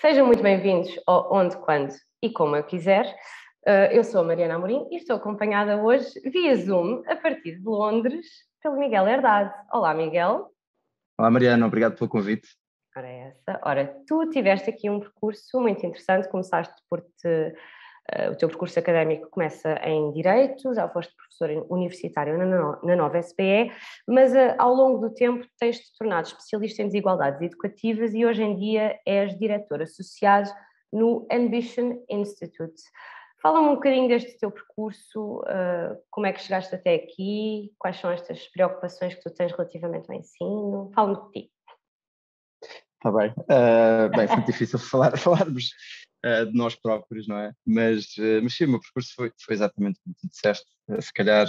Sejam muito bem-vindos ao Onde, Quando e Como Eu Quiser. Eu sou a Mariana Amorim e estou acompanhada hoje via Zoom, a partir de Londres, pelo Miguel Herdade. Olá, Miguel. Olá, Mariana, obrigado pelo convite. Ora, tu tiveste aqui um percurso muito interessante, começaste o teu percurso académico começa em Direito, já foste professor universitário na Nova SPE, mas ao longo do tempo tens-te tornado especialista em desigualdades educativas e hoje em dia és diretor associado no Ambition Institute. Fala-me um bocadinho deste teu percurso, como é que chegaste até aqui, quais são estas preocupações que tu tens relativamente ao ensino, fala-me de ti. Está bem. Bem, foi difícil falarmos de nós próprios, não é? Mas sim, o meu percurso foi exatamente como tu disseste. Se calhar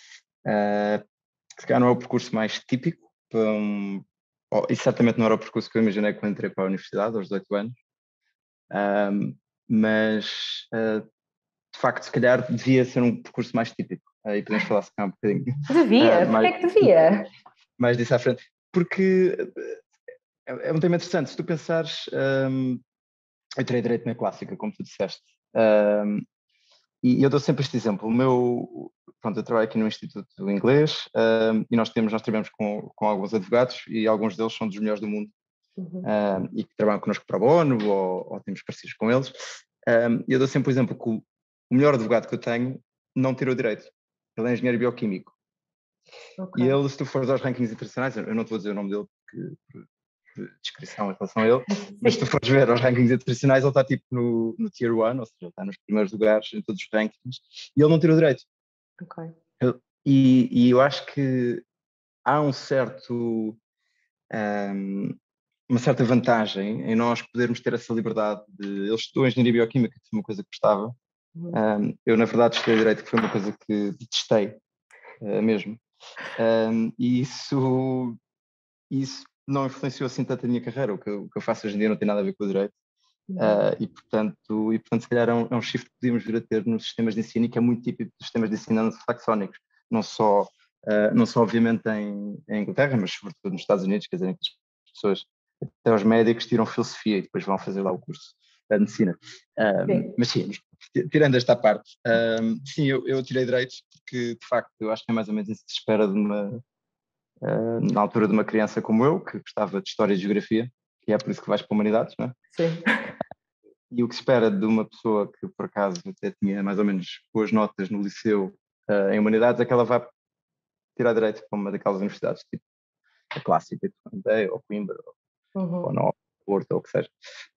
não é o percurso mais típico, e certamente não era o percurso que eu imaginei quando entrei para a universidade, aos 18 anos. Mas, de facto, se calhar devia ser um percurso mais típico. E podemos falar se calhar um bocadinho. Devia? Porquê é que devia? Mais disso à frente. Porque é um tema interessante. Se tu pensares, eu tirei Direito na Clássica, como tu disseste, e eu dou sempre este exemplo. Eu trabalho aqui no Instituto Inglês e nós trabalhamos com alguns advogados e alguns deles são dos melhores do mundo e que trabalham connosco para bono ou temos parcerias com eles. Eu dou sempre o exemplo que o melhor advogado que eu tenho não tirou Direito. Ele é engenheiro bioquímico. Okay. E ele, se tu fores aos rankings internacionais, eu não te vou dizer o nome dele porque descrição em relação a ele, mas se tu fores ver os rankings internacionais, ele está tipo no Tier 1, ou seja, ele está nos primeiros lugares em todos os rankings, e ele não tirou Direito. Okay. E eu acho que há uma certa vantagem em nós podermos ter essa liberdade de... Ele estudou Engenharia Bioquímica, que foi uma coisa que gostava. Eu, na verdade, estudei Direito, que foi uma coisa que detestei mesmo. E isso não influenciou assim tanto a minha carreira. O que eu faço hoje em dia não tem nada a ver com o Direito. E, portanto, se calhar é um shift que podíamos vir a ter nos sistemas de ensino e que é muito típico dos sistemas de ensino anglo-saxónicos. Não só obviamente em Inglaterra, mas sobretudo nos Estados Unidos, quer dizer, em que as pessoas, até os médicos, tiram filosofia e depois vão fazer lá o curso de medicina. Mas sim, tirando esta parte, sim, eu tirei Direito porque, de facto, eu acho que é mais ou menos isso que se espera na altura de uma criança como eu, que gostava de História e Geografia, que é por isso que vais para Humanidades, não é? Sim. E o que se espera de uma pessoa que, por acaso, até tinha mais ou menos boas notas no liceu em Humanidades, é que ela vai tirar Direito para uma daquelas universidades, tipo a Clássica, ou Coimbra, ou Nova, Porto, ou o que seja.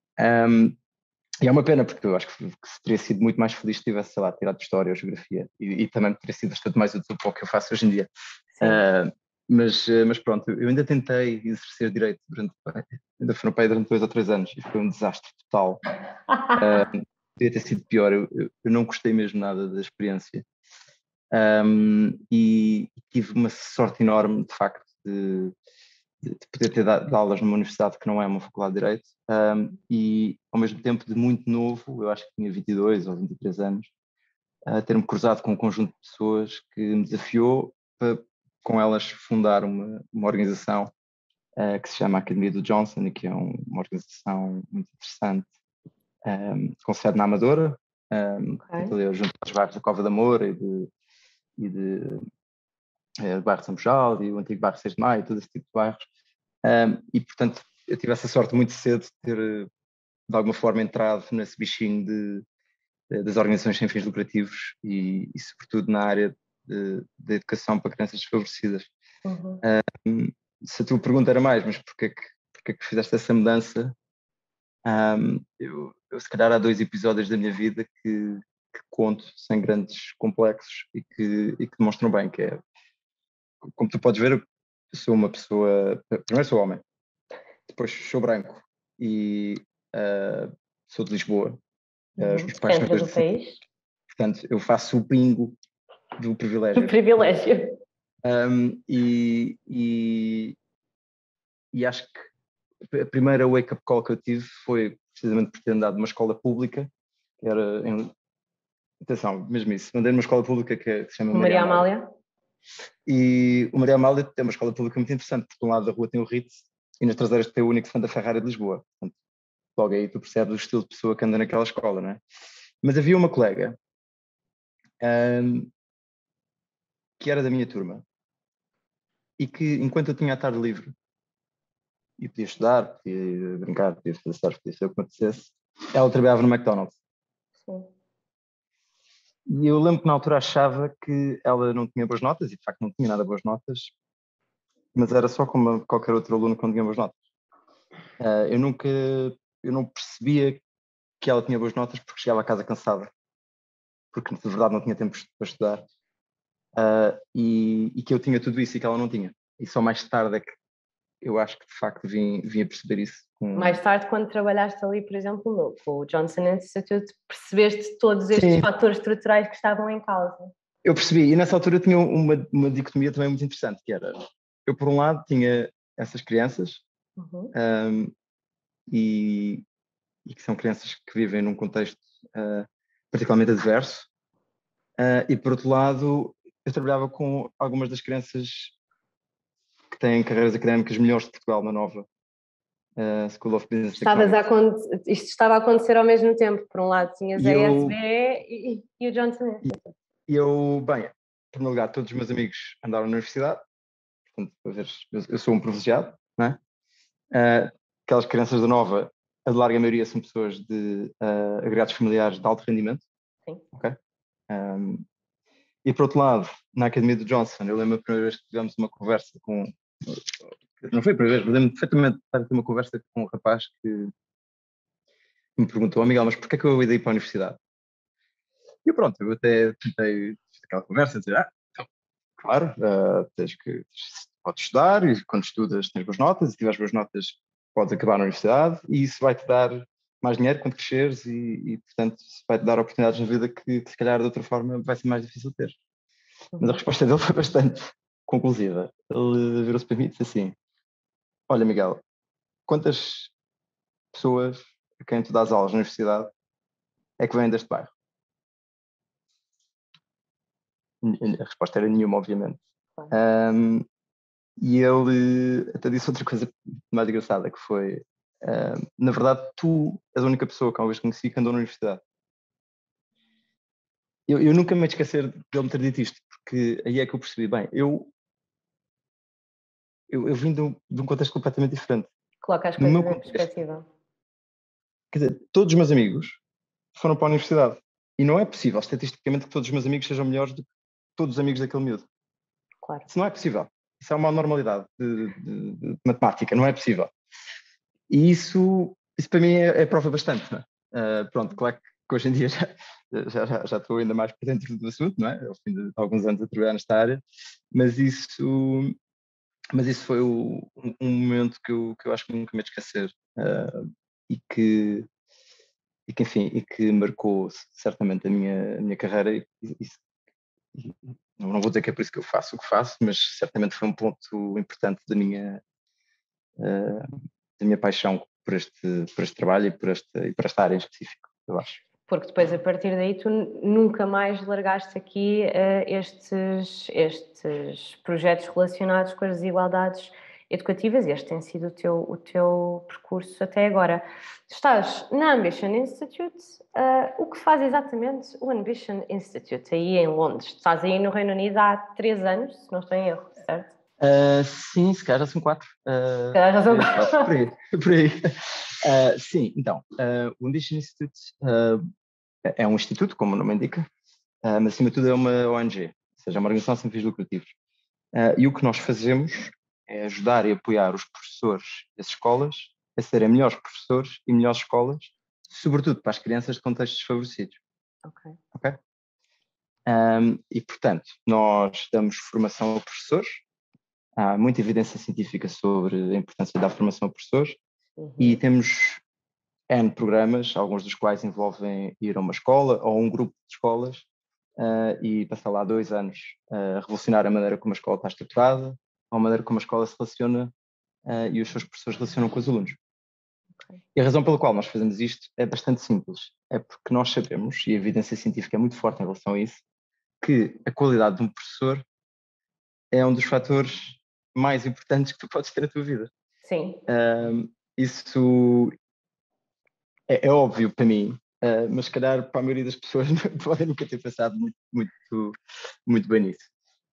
E é uma pena, porque eu acho que teria sido muito mais feliz se tivesse, sei lá, tirado História ou Geografia, e também teria sido bastante mais útil para o que eu faço hoje em dia. Mas pronto, eu ainda tentei exercer Direito ainda foram para aí durante 2 ou 3 anos e foi um desastre total. Podia ter sido pior, eu não gostei mesmo nada da experiência. E tive uma sorte enorme, de facto, de poder ter dado aulas numa universidade que não é uma faculdade de Direito e, ao mesmo tempo, de muito novo, eu acho que tinha 22 ou 23 anos, ter-me cruzado com um conjunto de pessoas que me desafiou para, com elas, fundar uma organização que se chama Academia do Johnson e que é uma organização muito interessante, com sede na Amadora, ali junto aos bairros da Cova da Moura e de bairro de São Mujal e o antigo bairro 6 de Maio, todo esse tipo de bairros. E, portanto, eu tive essa sorte muito cedo de ter, de alguma forma, entrado nesse bichinho das organizações sem fins lucrativos e sobretudo, na área da educação para crianças desfavorecidas. Se a tua pergunta era mais, mas porquê que fizeste essa mudança? Eu, se calhar, há 2 episódios da minha vida que conto sem grandes complexos e que demonstram bem que é, como tu podes ver, eu sou uma pessoa, primeiro sou homem, depois sou branco e sou de Lisboa. Os meus pais são do país. Portanto, eu faço o bingo do privilégio. Do privilégio. E acho que a primeira wake-up call que eu tive foi precisamente por ter andado numa escola pública, que era atenção, mesmo isso, andei numa escola pública que se chama Maria Amália. E o Maria Amália é uma escola pública muito interessante, porque de um lado da rua tem o Ritz e nas traseiras tem o único fã da Ferrari de Lisboa. Portanto, logo aí tu percebes o estilo de pessoa que anda naquela escola, não é? Mas havia uma colega que era da minha turma e que, enquanto eu tinha a tarde livre e podia estudar, podia brincar, podia fazer stars, podia fazer o que acontecesse, ela trabalhava no McDonald's. Sim. E eu lembro que na altura achava que ela não tinha boas notas, e de facto não tinha nada boas notas, mas era só como qualquer outro aluno que não tinha boas notas. Eu não percebia que ela tinha boas notas porque chegava a casa cansada, porque de verdade não tinha tempo para estudar, e que eu tinha tudo isso e que ela não tinha. E só mais tarde é que eu acho que de facto vim a perceber isso. Mais tarde, quando trabalhaste ali, por exemplo, com o Johnson Institute, percebeste todos estes Sim, fatores estruturais que estavam em causa. eu percebi. E nessa altura eu tinha uma dicotomia também muito interessante, que era, eu por um lado tinha essas crianças, um, e que são crianças que vivem num contexto particularmente adverso, e por outro lado eu trabalhava com algumas das crianças que têm carreiras académicas melhores de Portugal, na Nova School of Business Economics. Isto estava a acontecer ao mesmo tempo. Por um lado tinhas a eu, ESB e o Johnson Institute. bem, em primeiro lugar, todos os meus amigos andaram na universidade, portanto, eu sou um privilegiado, não é? Aquelas crianças da Nova, a larga maioria são pessoas de agregados familiares de alto rendimento. Sim. Okay? E por outro lado, na Academia do Johnson, eu lembro a primeira vez que tivemos uma conversa com. Não foi a primeira vez, mas lembro perfeitamente de ter uma conversa com um rapaz que me perguntou: Miguel, mas porquê é que eu ia ir para a universidade? E eu, pronto, eu até tentei aquela conversa, dizer: então, claro, podes estudar, e quando estudas tens boas notas, e se tiveres boas notas podes acabar na universidade, e isso vai-te dar mais dinheiro quando cresceres, e portanto, vai-te dar oportunidades na vida que se calhar de outra forma vai ser mais difícil ter. Mas a resposta dele foi bastante conclusiva. Ele virou-se para mim e disse assim: olha, Miguel, quantas pessoas a quem tu dás aulas na universidade é que vêm deste bairro? A resposta era nenhuma, obviamente. E ele até disse outra coisa mais engraçada, que foi: na verdade, tu és a única pessoa que uma vez conheci que andou na universidade. Eu nunca me esquecer de ele me ter dito isto, porque aí é que eu percebi, bem, eu vim de um contexto completamente diferente. Coloca as No coisas meu em contexto, perspectiva. quer dizer, todos os meus amigos foram para a universidade. E não é possível, estatisticamente, que todos os meus amigos sejam melhores do que todos os amigos daquele miúdo. Claro. Isso não é possível. Isso é uma normalidade de matemática, não é possível. E isso para mim é prova bastante. Não é? Pronto, claro que hoje em dia já estou ainda mais por dentro do assunto, não é? Ao fim de alguns anos a trabalhar nesta área, mas isso foi um momento que eu acho que nunca me esquecer, e que enfim, e que marcou certamente a minha carreira, e não vou dizer que é por isso que eu faço o que faço, mas certamente foi um ponto importante da minha paixão por este trabalho e por esta área em específico, eu acho. Porque depois, a partir daí, tu nunca mais largaste aqui estes projetos relacionados com as desigualdades educativas. Este tem sido o teu percurso até agora. Estás na Ambition Institute. O que faz exatamente o Ambition Institute aí em Londres? Estás aí no Reino Unido há 3 anos, se não estou em erro, certo? Sim, se calhar já são 4. Cada razão. Por aí. Por aí. Sim, então, o Ambition Institute é um instituto, como o nome indica, mas acima de tudo é uma ONG, ou seja, é uma organização sem fins lucrativos. E o que nós fazemos é ajudar e apoiar os professores das escolas a serem melhores professores e melhores escolas, sobretudo para as crianças de contextos desfavorecidos. Ok? E, portanto, nós damos formação a professores, há muita evidência científica sobre a importância da formação a professores, e temos N programas, alguns dos quais envolvem ir a uma escola ou a um grupo de escolas e passar lá 2 anos a revolucionar a maneira como a escola está estruturada, ou a maneira como a escola se relaciona e os seus professores relacionam com os alunos. E a razão pela qual nós fazemos isto é bastante simples. É porque nós sabemos, e a evidência científica é muito forte em relação a isso, que a qualidade de um professor é um dos fatores mais importantes que tu podes ter na tua vida. Sim. Isso é óbvio para mim, mas se calhar para a maioria das pessoas podem nunca ter pensado muito bem nisso.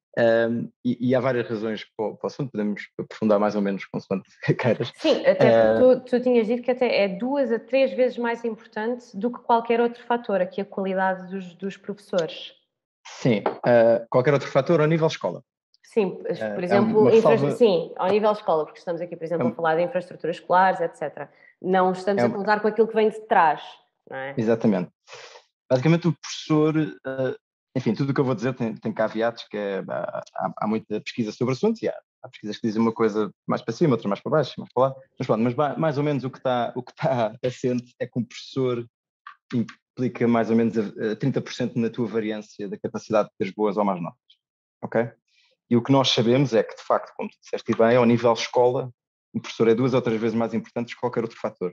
E há várias razões para o assunto, podemos aprofundar mais ou menos consoante queiras. Sim, até porque tu tinhas dito que até é 2 a 3 vezes mais importante do que qualquer outro fator, aqui a qualidade dos professores. Sim, qualquer outro fator ao nível escola. Sim, por exemplo, sim, ao nível escola, porque estamos aqui, por exemplo, a falar de infraestruturas escolares, etc. Não estamos a contar com aquilo que vem de trás, não é? Exatamente. Basicamente o professor, enfim, tudo o que eu vou dizer tem caveatos, que há muita pesquisa sobre o assunto e há pesquisas que dizem uma coisa mais para cima, outra mais para baixo, mais para lá, mas pronto, mas mais ou menos o que está assente é que um professor implica mais ou menos a 30% na tua variância da capacidade de teres boas ou más notas, ok? E o que nós sabemos é que, de facto, como tu disseste bem, ao nível escola, o professor é 2 ou 3 vezes mais importante que qualquer outro fator.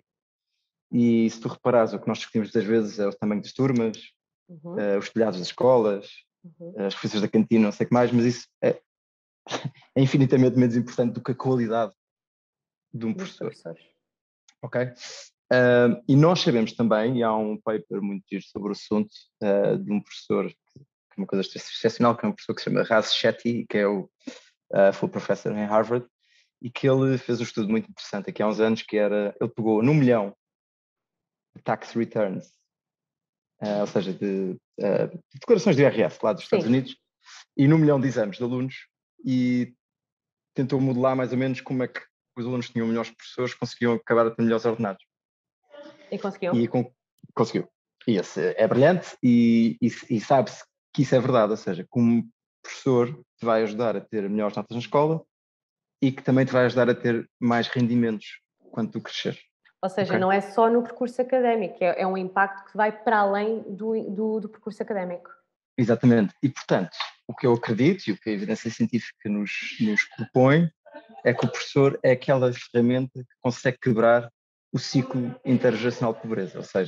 E se tu reparares, o que nós discutimos muitas vezes é o tamanho das turmas, os telhados das escolas, as refeições da cantina, não sei o que mais, mas isso é infinitamente menos importante do que a qualidade de um professor. Ok? E nós sabemos também, e há um paper muito giro sobre o assunto, de um professor, que é uma coisa excepcional, que é um professor que se chama Raz Shetty, que é foi professor em Harvard, e que ele fez um estudo muito interessante aqui há uns anos, que era, ele pegou 1 milhão de tax returns, ou seja, de declarações de IRS lá dos Estados Unidos, e 1 milhão de exames de alunos, e tentou modelar mais ou menos como é que os alunos tinham melhores professores, conseguiam acabar a ter melhores ordenados. E conseguiu? Conseguiu. E esse é brilhante e sabe-se que isso é verdade, ou seja, como professor te vai ajudar a ter melhores notas na escola e que também te vai ajudar a ter mais rendimentos quando tu crescer. Ou seja, não é só no percurso académico, é um impacto que vai para além do percurso académico. Exatamente. E, portanto, o que eu acredito e o que a evidência científica nos propõe é que o professor é aquela ferramenta que consegue quebrar o ciclo intergeracional de pobreza. Ou seja,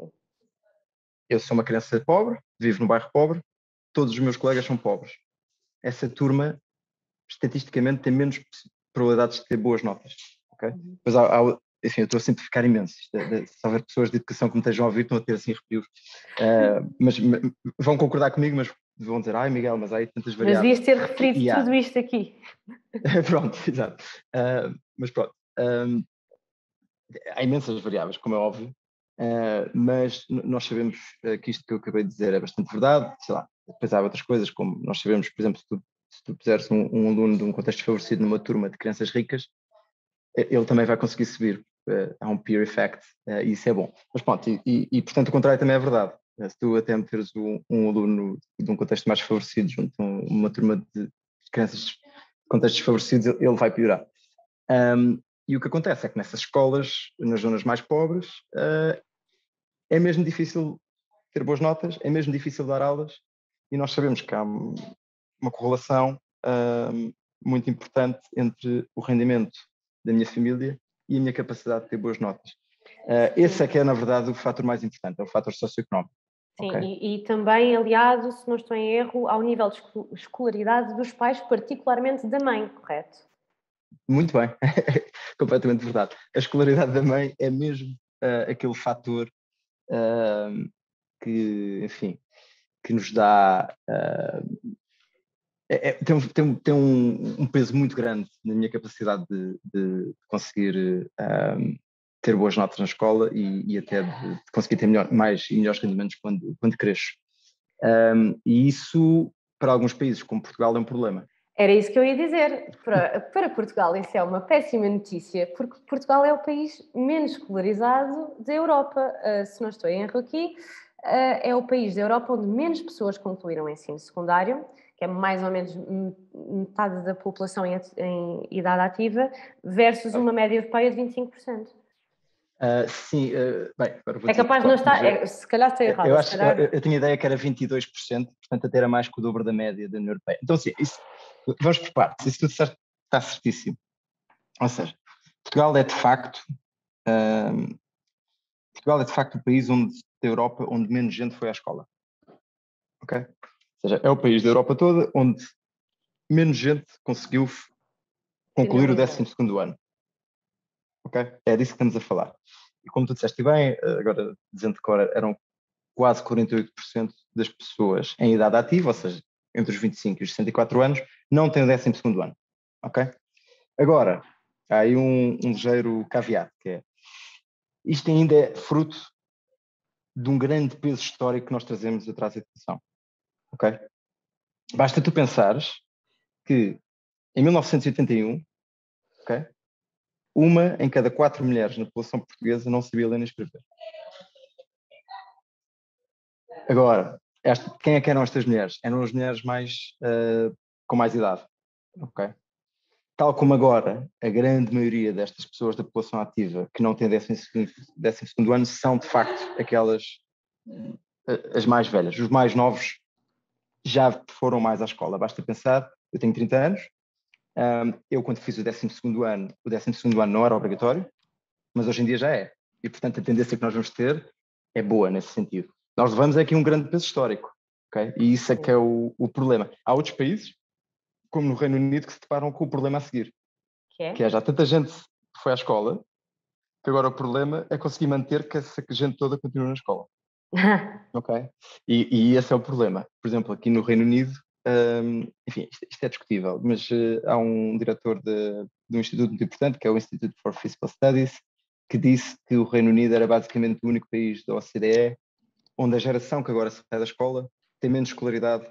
eu sou uma criança pobre, vivo num bairro pobre, todos os meus colegas são pobres. Essa turma, estatisticamente, tem menos probabilidades de ter boas notas. Okay? Pois enfim, eu estou a simplificar imenso. Se houver pessoas de educação que me estejam a ouvir, estão a ter assim arrepios. Mas vão concordar comigo, mas vão dizer, ai Miguel, mas há aí tantas variáveis. Mas devias ter referido tudo isto aqui. Pronto, exato. Mas pronto, há imensas variáveis, como é óbvio, mas nós sabemos que isto que eu acabei de dizer é bastante verdade. Sei lá, depois há outras coisas, como nós sabemos, por exemplo, se tu puseres um aluno de um contexto desfavorecido numa turma de crianças ricas, ele também vai conseguir subir. Há um peer effect, e isso é bom. Mas pronto, e portanto o contrário também é verdade. Se tu até meteres um aluno de um contexto mais favorecido junto a uma turma de crianças de contextos desfavorecidos, ele vai piorar. E o que acontece é que nessas escolas, nas zonas mais pobres, é mesmo difícil ter boas notas, é mesmo difícil dar aulas, e nós sabemos que há uma correlação muito importante entre o rendimento da minha família e a minha capacidade de ter boas notas. Esse é que é, na verdade, o fator mais importante, é o fator socioeconómico. Sim, okay? e também aliado, se não estou em erro, ao nível de escolaridade dos pais, particularmente da mãe, correto? Muito bem, completamente verdade. A escolaridade da mãe é mesmo aquele fator que, enfim, que nos dá... tem um peso muito grande na minha capacidade de conseguir ter boas notas na escola e até de conseguir ter mais e melhores rendimentos quando cresço. E isso, para alguns países como Portugal, é um problema. Era isso que eu ia dizer. Para Portugal isso é uma péssima notícia, porque Portugal é o país menos escolarizado da Europa. Se não estou em erro aqui, é o país da Europa onde menos pessoas concluíram o ensino secundário, que é mais ou menos metade da população em idade ativa, versus uma média europeia de 25%. Sim, bem, agora vou dizer... É capaz de não estar, se calhar está errado. Eu tinha ideia que era 22%, portanto até era mais que o dobro da média da União Europeia. Então sim, vamos por partes, isso tudo está certíssimo. Ou seja, Portugal é de facto o país da Europa onde menos gente foi à escola. Ok? Ou seja, é o país da Europa toda onde menos gente conseguiu concluir o 12º ano. Ok? É disso que estamos a falar. e como tu disseste bem, agora dizendo que eram quase 48% das pessoas em idade ativa, ou seja, entre os 25 e os 64 anos, não têm o 12º ano, ok? Agora, há aí um ligeiro caveat, que é, isto ainda é fruto de um grande peso histórico que nós trazemos atrás da educação, ok? Basta tu pensares que em 1981, ok, uma em cada 4 mulheres na população portuguesa não sabia ler nem escrever. Agora, quem é que eram estas mulheres? Eram as mulheres com mais idade, ok? Tal como agora, a grande maioria destas pessoas da população ativa que não têm 12º ano são, de facto, aquelas, as mais velhas. Os mais novos já foram mais à escola. Basta pensar, eu tenho 30 anos, eu quando fiz o 12º ano, o 12º ano não era obrigatório, mas hoje em dia já é. E, portanto, a tendência que nós vamos ter é boa nesse sentido. Nós levamos aqui um grande peso histórico, ok? E isso é que é o problema. Há outros países, como no Reino Unido, que se deparam com o problema a seguir. Que é já tanta gente foi à escola, que agora o problema é conseguir manter que essa gente toda continue na escola. Ok? E esse é o problema. Por exemplo, aqui no Reino Unido, enfim, isto é discutível, mas há um diretor de um instituto muito importante, que é o Institute for Fiscal Studies, que disse que o Reino Unido era basicamente o único país da OCDE onde a geração que agora sai da escola tem menos escolaridade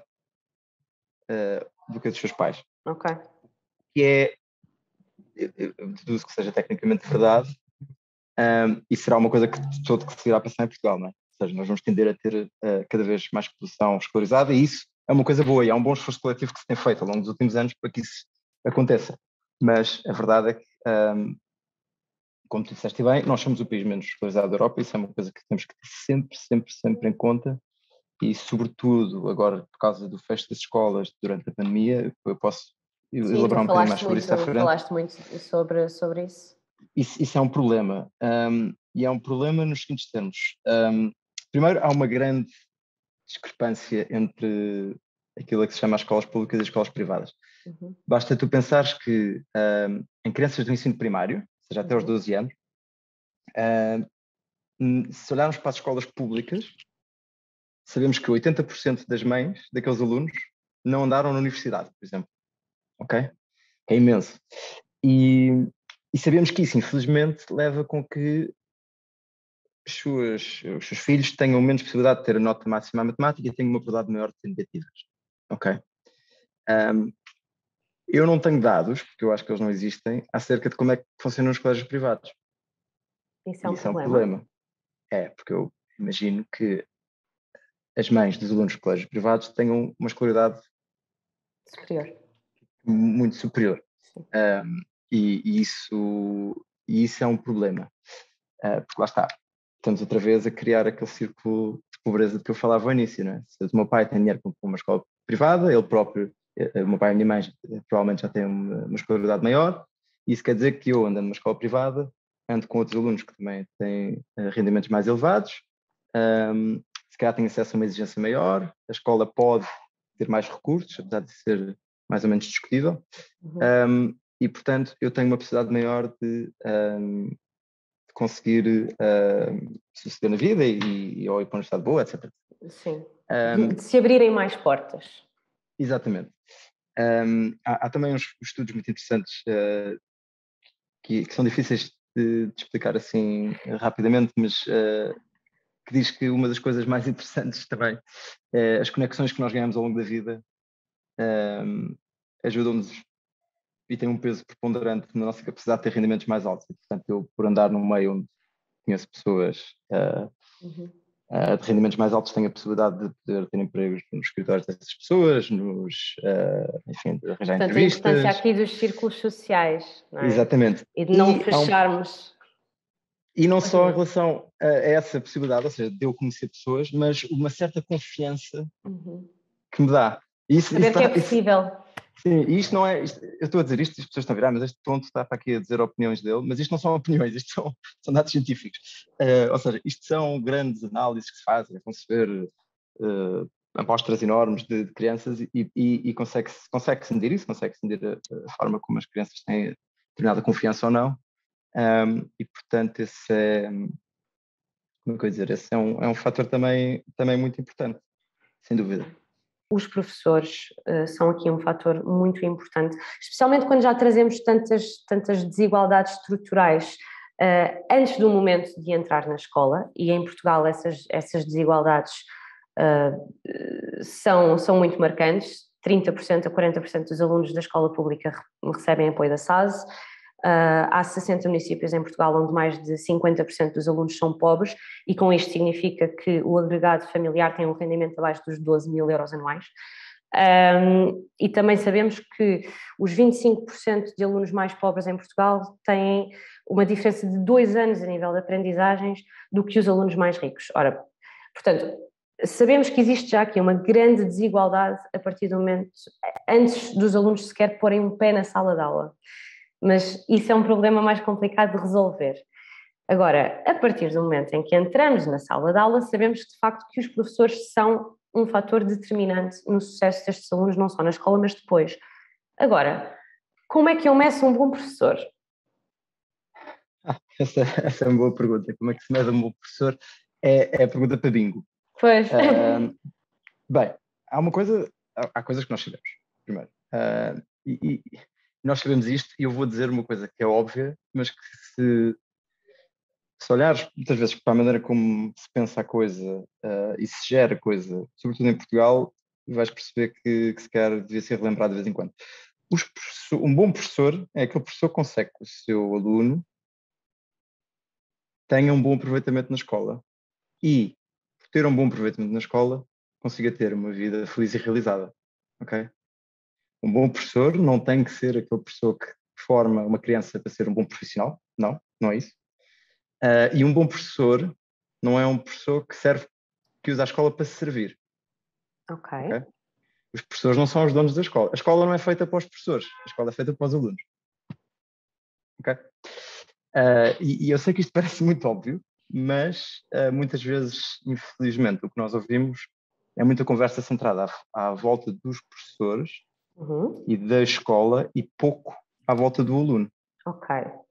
do que a dos seus pais. Ok. Que é, eu deduzo que seja tecnicamente verdade, e será uma coisa que todo que se irá passar em Portugal, não é? Ou seja, nós vamos tender a ter cada vez mais população escolarizada e isso é uma coisa boa e há um bom esforço coletivo que se tem feito ao longo dos últimos anos para que isso aconteça. Mas a verdade é que, como tu disseste bem, nós somos o país menos escolarizado da Europa e isso é uma coisa que temos que ter sempre em conta e, sobretudo, agora por causa do fecho das escolas durante a pandemia, eu posso elaborar um bocadinho mais sobre isso à frente. Falaste muito sobre isso. Isso é um problema. E é um problema nos seguintes termos. Primeiro, há uma grande discrepância entre aquilo que se chama as escolas públicas e as escolas privadas. Uhum. Basta tu pensares que em crianças do ensino primário, ou seja, até aos 12 anos, se olharmos para as escolas públicas, sabemos que 80% das mães daqueles alunos não andaram na universidade, por exemplo. Ok? É imenso. E sabemos que isso, infelizmente, leva com que os seus filhos tenham menos possibilidade de ter a nota máxima à matemática e tenham uma probabilidade maior de ter negativas. Ok? Eu não tenho dados, porque eu acho que eles não existem, acerca de como é que funcionam os colégios privados. Isso é um Isso é um problema. problema. É, porque eu imagino que as mães dos alunos de colégios privados tenham uma escolaridade superior. Muito superior. E isso é um problema. Porque lá está, estamos outra vez a criar aquele círculo de pobreza de que eu falava ao início, não é? Se o meu pai tem dinheiro para uma escola privada, ele próprio, o meu pai e a minha mãe provavelmente já têm uma escolaridade maior, e isso quer dizer que eu ando numa escola privada, ando com outros alunos que também têm rendimentos mais elevados, se calhar têm acesso a uma exigência maior, a escola pode ter mais recursos, apesar de ser mais ou menos discutível, e portanto eu tenho uma possibilidade maior de conseguir suceder na vida e ou ir para um estado boa, etc. Sim. De se abrirem mais portas. Exatamente. Há também uns estudos muito interessantes que são difíceis de explicar assim rapidamente, mas que diz que uma das coisas mais interessantes também é as conexões que nós ganhamos ao longo da vida ajudam-nos e têm um peso preponderante na nossa capacidade de ter rendimentos mais altos. E, portanto, eu, por andar num meio onde conheço pessoas de rendimentos mais altos, tenho a possibilidade de poder ter empregos nos escritórios dessas pessoas, enfim, de arranjar entrevistas. Portanto, a importância aqui dos círculos sociais, não é? Exatamente. E de não fecharmos. E não só em relação a essa possibilidade, ou seja, de eu conhecer pessoas, mas uma certa confiança que me dá. Saber que é possível. Sim, e isto não é. Eu estou a dizer isto, as pessoas estão a virar, mas este tonto está para aqui a dizer opiniões dele, mas isto não são opiniões, isto são dados científicos. Ou seja, isto são grandes análises que se fazem, vão-se ver amostras enormes de crianças e consegue-se medir isso, consegue-se medir a forma como as crianças têm determinada confiança ou não. E portanto, esse como é que eu ia dizer, esse é um fator também muito importante, sem dúvida. Os professores são aqui um fator muito importante, especialmente quando já trazemos tantas desigualdades estruturais antes do momento de entrar na escola, e em Portugal essas desigualdades são muito marcantes. 30% a 40% dos alunos da escola pública recebem apoio da SASE. Há 60 municípios em Portugal onde mais de 50% dos alunos são pobres, e com isto significa que o agregado familiar tem um rendimento abaixo dos 12 mil euros anuais. E também sabemos que os 25% de alunos mais pobres em Portugal têm uma diferença de 2 anos a nível de aprendizagens do que os alunos mais ricos. Ora, portanto, sabemos que existe já aqui uma grande desigualdade a partir do momento, antes dos alunos sequer porem um pé na sala de aula. Mas isso é um problema mais complicado de resolver. Agora, a partir do momento em que entramos na sala de aula, sabemos de facto que os professores são um fator determinante no sucesso destes alunos, não só na escola, mas depois. Agora, como é que eu meço um bom professor? Essa é uma boa pergunta. Como é que se mede um bom professor? É a pergunta para bingo. Pois. Bem, há coisas que nós sabemos, primeiro. E nós sabemos isto, e eu vou dizer uma coisa que é óbvia, mas que se olhares muitas vezes para a maneira como se pensa a coisa e se gera a coisa, sobretudo em Portugal, vais perceber que sequer devia ser relembrado de vez em quando. Um bom professor é aquele professor que consegue que o seu aluno tenha um bom aproveitamento na escola e, por ter um bom aproveitamento na escola, consiga ter uma vida feliz e realizada. Ok? Um bom professor não tem que ser aquele professor que forma uma criança para ser um bom profissional. Não é isso. E um bom professor não é um professor que usa a escola para se servir. Ok. Os professores não são os donos da escola. A escola não é feita para os professores, a escola é feita para os alunos. Ok? E eu sei que isto parece muito óbvio, mas muitas vezes, infelizmente, o que nós ouvimos é muita conversa centrada à volta dos professores e da escola e pouco à volta do aluno. Ok.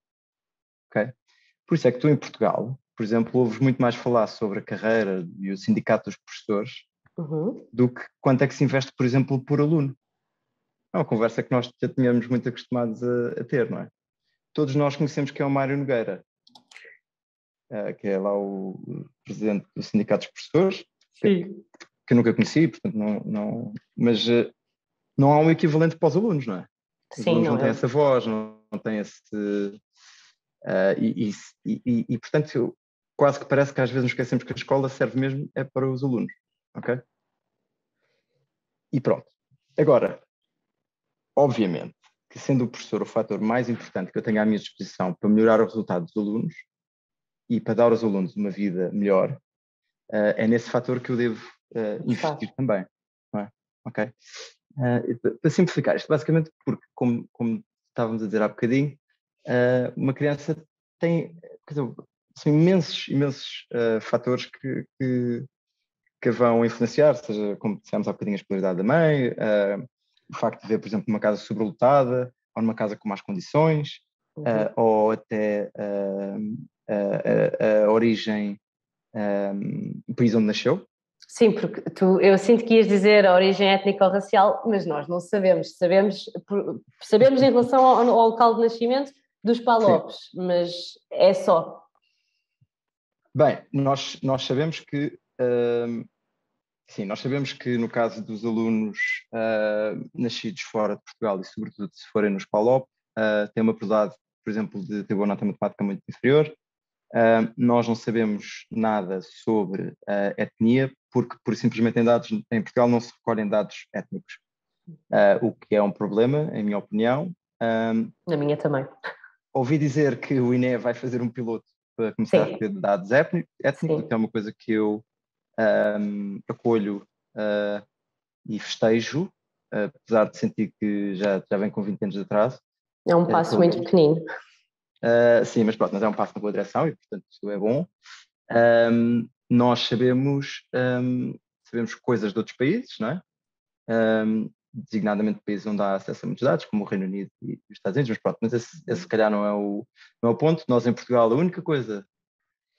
Por isso é que tu em Portugal, por exemplo, ouves muito mais falar sobre a carreira e o sindicato dos professores do que quanto é que se investe, por exemplo, por aluno. É uma conversa que nós já tínhamos muito acostumados a ter, não é? Todos nós conhecemos que é o Mário Nogueira, que é lá o presidente do sindicato dos professores, que eu nunca conheci, portanto mas não há um equivalente para os alunos, não é? Os alunos não têm essa voz, não têm esse... E portanto, quase que parece que às vezes nos esquecemos que a escola serve mesmo é para os alunos, ok? E pronto. Agora, obviamente, que sendo o professor o fator mais importante que eu tenho à minha disposição para melhorar o resultado dos alunos e para dar aos alunos uma vida melhor, é nesse fator que eu devo investir também, não é? Ok? Para simplificar isto, basicamente porque, como estávamos a dizer há bocadinho, uma criança tem, são imensos fatores que vão influenciar, seja, como dissemos há bocadinho, a escolaridade da mãe, o facto de ver, por exemplo, uma casa sobrelotada, ou numa casa com más condições, ou até a origem, o país onde nasceu. Sim, porque eu sinto que ias dizer a origem étnica ou racial, mas nós não sabemos. Sabemos em relação ao local de nascimento dos Palopes, mas é só. Bem, nós sabemos que sim, nós sabemos que no caso dos alunos nascidos fora de Portugal e sobretudo se forem nos PALOP, têm uma probabilidade, por exemplo, de ter boa nota matemática muito inferior. Nós não sabemos nada sobre a etnia, porque simplesmente em Portugal não se recolhem dados étnicos, o que é um problema, em minha opinião. Na minha também. Ouvi dizer que o INE vai fazer um piloto para começar a ter dados étnicos, que é uma coisa que eu acolho e festejo, apesar de sentir que já vem com 20 anos de atraso. É um passo muito pequenino. Sim, mas pronto, mas é um passo na boa direção e, portanto, isso é bom. Nós sabemos coisas de outros países, não é? Designadamente países onde há acesso a muitos dados, como o Reino Unido e os Estados Unidos, mas pronto, mas esse se calhar não é o ponto. Nós em Portugal, a única coisa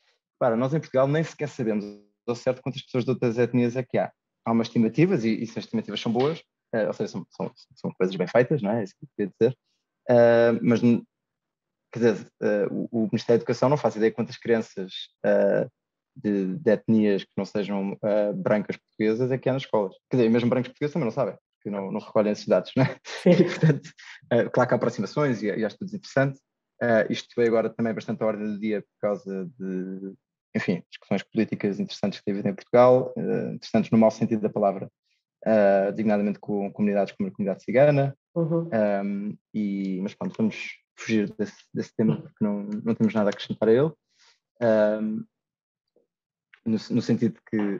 Repara, nós em Portugal nem sequer sabemos ao certo quantas pessoas de outras etnias é que há. Há umas estimativas, e se as estimativas são boas, ou seja, são coisas bem feitas, não é? É isso que eu queria dizer. Mas, quer dizer, o Ministério da Educação não faz ideia de quantas crianças de etnias que não sejam brancas portuguesas é que há nas escolas. Quer dizer, mesmo brancos portugueses também não sabem, porque não recolhem esses dados, não é? E, portanto, claro que há aproximações e há estudos interessantes. Isto veio agora também bastante à ordem do dia por causa de, enfim, discussões políticas interessantes que teve em Portugal, interessantes no mau sentido da palavra, designadamente com comunidades como a comunidade cigana. Mas pronto, vamos fugir desse tema porque não temos nada a acrescentar a ele. No sentido que,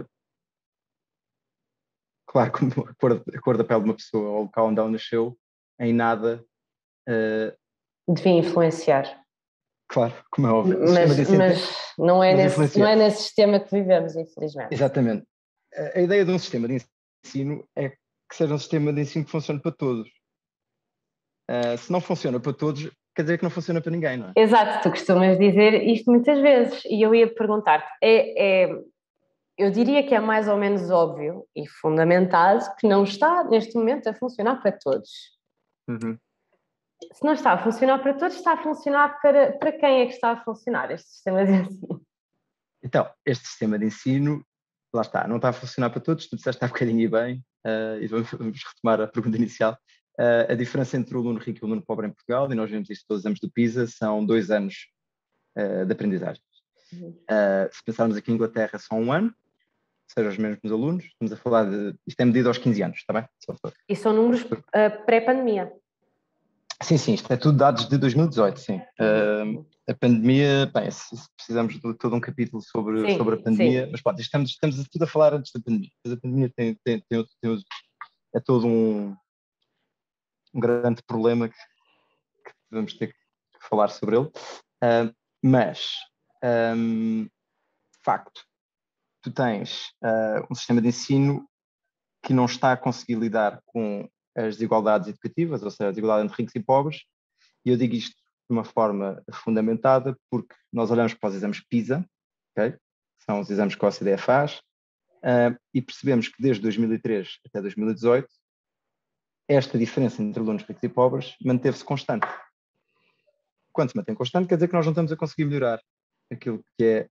claro, como a cor da pele de uma pessoa ou o local onde ela nasceu, em nada... devia influenciar. Claro, como é óbvio. Mas não é nesse sistema que vivemos, infelizmente. Exatamente. A ideia de um sistema de ensino é que seja um sistema de ensino que funcione para todos. Se não funciona para todos, quer dizer que não funciona para ninguém, não é? Exato, tu costumas dizer isto muitas vezes, e eu ia perguntar-te, eu diria que é mais ou menos óbvio e fundamentado que não está neste momento a funcionar para todos. Uhum. Se não está a funcionar para todos, está a funcionar para quem é que está a funcionar este sistema de ensino? Então, este sistema de ensino, lá está, não está a funcionar para todos, tu disseste há bocadinho e bem, e vamos retomar a pergunta inicial. A diferença entre o aluno rico e o aluno pobre em Portugal, e nós vemos isto todos os anos do PISA, são 2 anos de aprendizagem. Se pensarmos aqui em Inglaterra, são 1 ano, seja os mesmos alunos, estamos a falar de... Isto é medido aos 15 anos, está bem? E são números pré-pandemia? Sim, isto é tudo dados de 2018, sim. A pandemia, bem, precisamos de todo um capítulo sobre a pandemia, mas pronto, estamos tudo a falar antes da pandemia. Mas a pandemia é todo um grande problema que vamos ter que falar sobre ele. Mas, de facto, tu tens um sistema de ensino que não está a conseguir lidar com as desigualdades educativas, ou seja, a desigualdade entre ricos e pobres, e eu digo isto de uma forma fundamentada porque nós olhamos para os exames PISA, okay? Que são os exames que a OCDE faz, e percebemos que desde 2003 até 2018 esta diferença entre alunos ricos e pobres manteve-se constante. Quando se mantém constante, quer dizer que nós não estamos a conseguir melhorar aquilo que é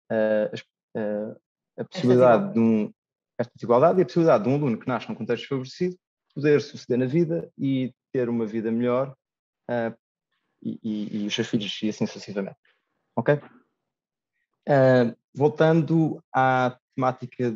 a possibilidade esta desigualdade e a possibilidade de um aluno que nasce num contexto desfavorecido poder suceder na vida e ter uma vida melhor e os seus filhos e assim sucessivamente. Ok? Voltando à temática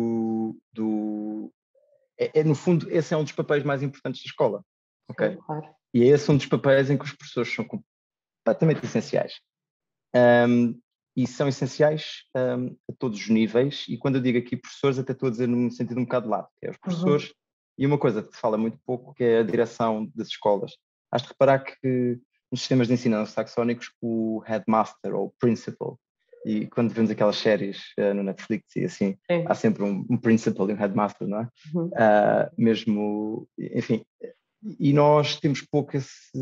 no fundo, esse é um dos papéis mais importantes da escola. Ok? Sim, claro. E esse é um dos papéis em que os professores são completamente essenciais. E são essenciais a todos os níveis, e quando eu digo aqui professores, até estou a dizer num sentido um bocado de lado, que é os professores, e uma coisa que se fala muito pouco, que é a direção das escolas. Has de reparar que nos sistemas de ensino saxónicos, o headmaster ou o principal, e quando vemos aquelas séries no Netflix e assim, sim, há sempre um principal e um headmaster, não é? Mesmo, enfim, e nós temos pouco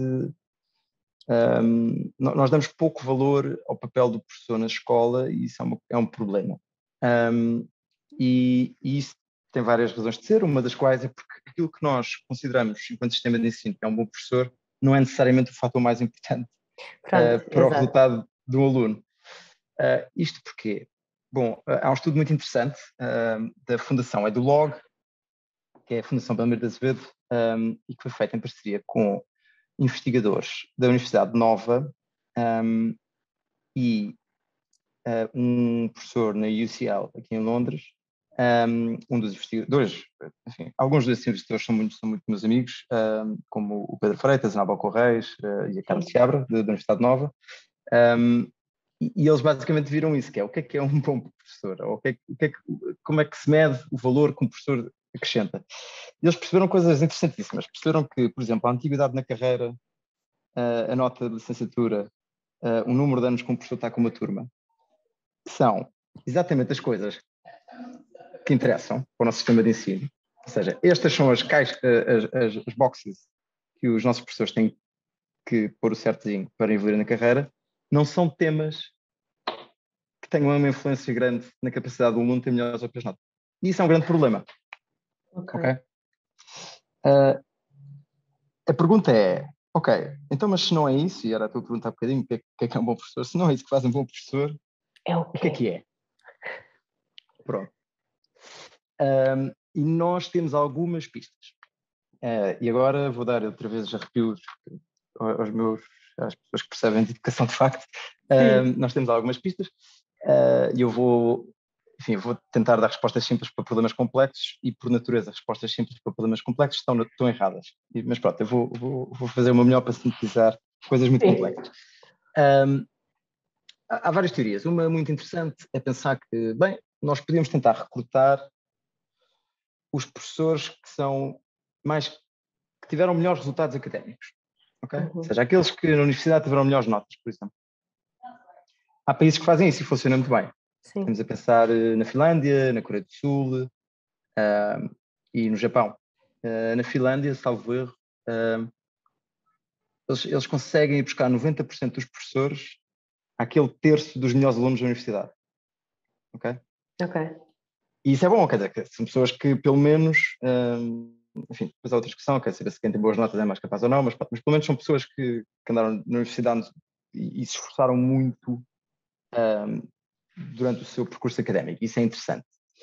nós damos pouco valor ao papel do professor na escola e isso é um problema. E isso tem várias razões de ser, uma das quais é porque aquilo que nós consideramos enquanto sistema de ensino que é um bom professor não é necessariamente o fator mais importante para o resultado de um aluno. Isto porque, bom, há um estudo muito interessante da Fundação EduLog, que é a Fundação Belmiro de Azevedo, e que foi feita em parceria com investigadores da Universidade Nova e um professor na UCL, aqui em Londres, um dos investigadores, enfim, alguns desses investigadores são muito meus amigos, como o Pedro Freitas, a Nabal Correios e a Carlos Seabra, da Universidade Nova, e eles basicamente viram isso, que é o que é um bom professor, ou como é que se mede o valor que um professor acrescenta. E eles perceberam coisas interessantíssimas, perceberam que, por exemplo, a antiguidade na carreira, a nota de licenciatura, o número de anos que um professor está com uma turma, são exatamente as coisas que interessam para o nosso sistema de ensino. Ou seja, estas são as boxes que os nossos professores têm que pôr o certinho para evoluir na carreira, não são temas que tenham uma influência grande na capacidade do aluno ter melhores ou piores notas. E isso é um grande problema. Ok? A pergunta é, ok, então mas se não é isso, e era a tua pergunta há bocadinho, o que é um bom professor? Se não é isso que faz um bom professor, o que é que é? Pronto. E nós temos algumas pistas. E agora vou dar outra vez arrepios às pessoas que percebem de educação de facto. Nós temos algumas pistas e eu vou tentar dar respostas simples para problemas complexos e, por natureza, respostas simples para problemas complexos estão erradas. Mas pronto, eu vou fazer o meu melhor para sintetizar coisas muito complexas. Há várias teorias. Uma muito interessante é pensar que, bem, nós podíamos tentar recrutar os professores que tiveram melhores resultados académicos. Okay? Ou seja, aqueles que na universidade tiveram melhores notas, por exemplo. Há países que fazem isso e funciona muito bem. Sim. Estamos a pensar na Finlândia, na Coreia do Sul e no Japão. Na Finlândia, salvo erro, eles conseguem ir buscar 90% dos professores àquele terço dos melhores alunos da universidade. Ok? E isso é bom, quer dizer, são pessoas que pelo menos, enfim, depois há outra discussão, quer saber se quem tem boas notas é mais capaz ou não, mas pelo menos são pessoas que andaram na universidade e se esforçaram muito durante o seu percurso académico. Isso é interessante.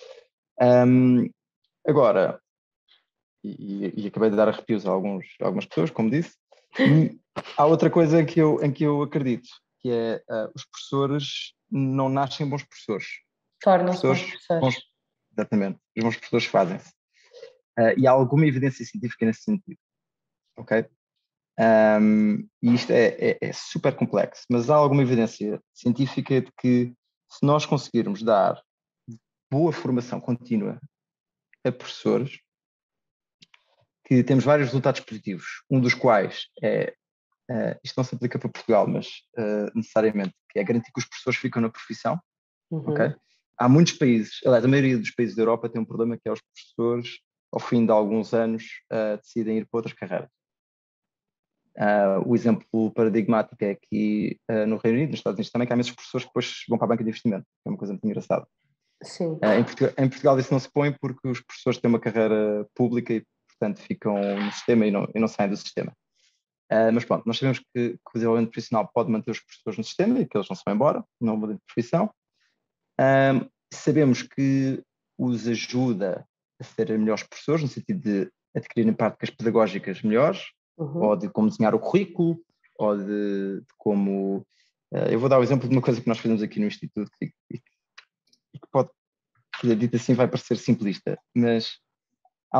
Agora, e acabei de dar arrepios a algumas pessoas, como disse, há outra coisa em que eu acredito, que é os professores não nascem bons professores. Tornam-se bons professores. Exatamente, os bons professores fazem-se. E há alguma evidência científica nesse sentido. Ok? E isto é super complexo, mas há alguma evidência científica de que se nós conseguirmos dar boa formação contínua a professores, que temos vários resultados positivos, um dos quais isto não se aplica para Portugal, mas necessariamente, que é garantir que os professores ficam na profissão. Okay? Há muitos países, aliás, a maioria dos países da Europa tem um problema que é os professores, ao fim de alguns anos, decidem ir para outras carreiras. O exemplo paradigmático é aqui no Reino Unido, nos Estados Unidos também, que há imensos professores que depois vão para a banca de investimento, que é uma coisa muito engraçada. Sim. Em Portugal isso não se põe porque os professores têm uma carreira pública e, portanto, ficam no sistema e não saem do sistema. Mas pronto, nós sabemos que o desenvolvimento profissional pode manter os professores no sistema e que eles não se vão embora, não mudam de profissão. Sabemos que os ajuda a serem melhores professores, no sentido de adquirirem práticas pedagógicas melhores, ou de como desenhar o currículo, ou de como... eu vou dar o exemplo de uma coisa que nós fazemos aqui no Instituto, e que pode, dito assim, vai parecer simplista, mas há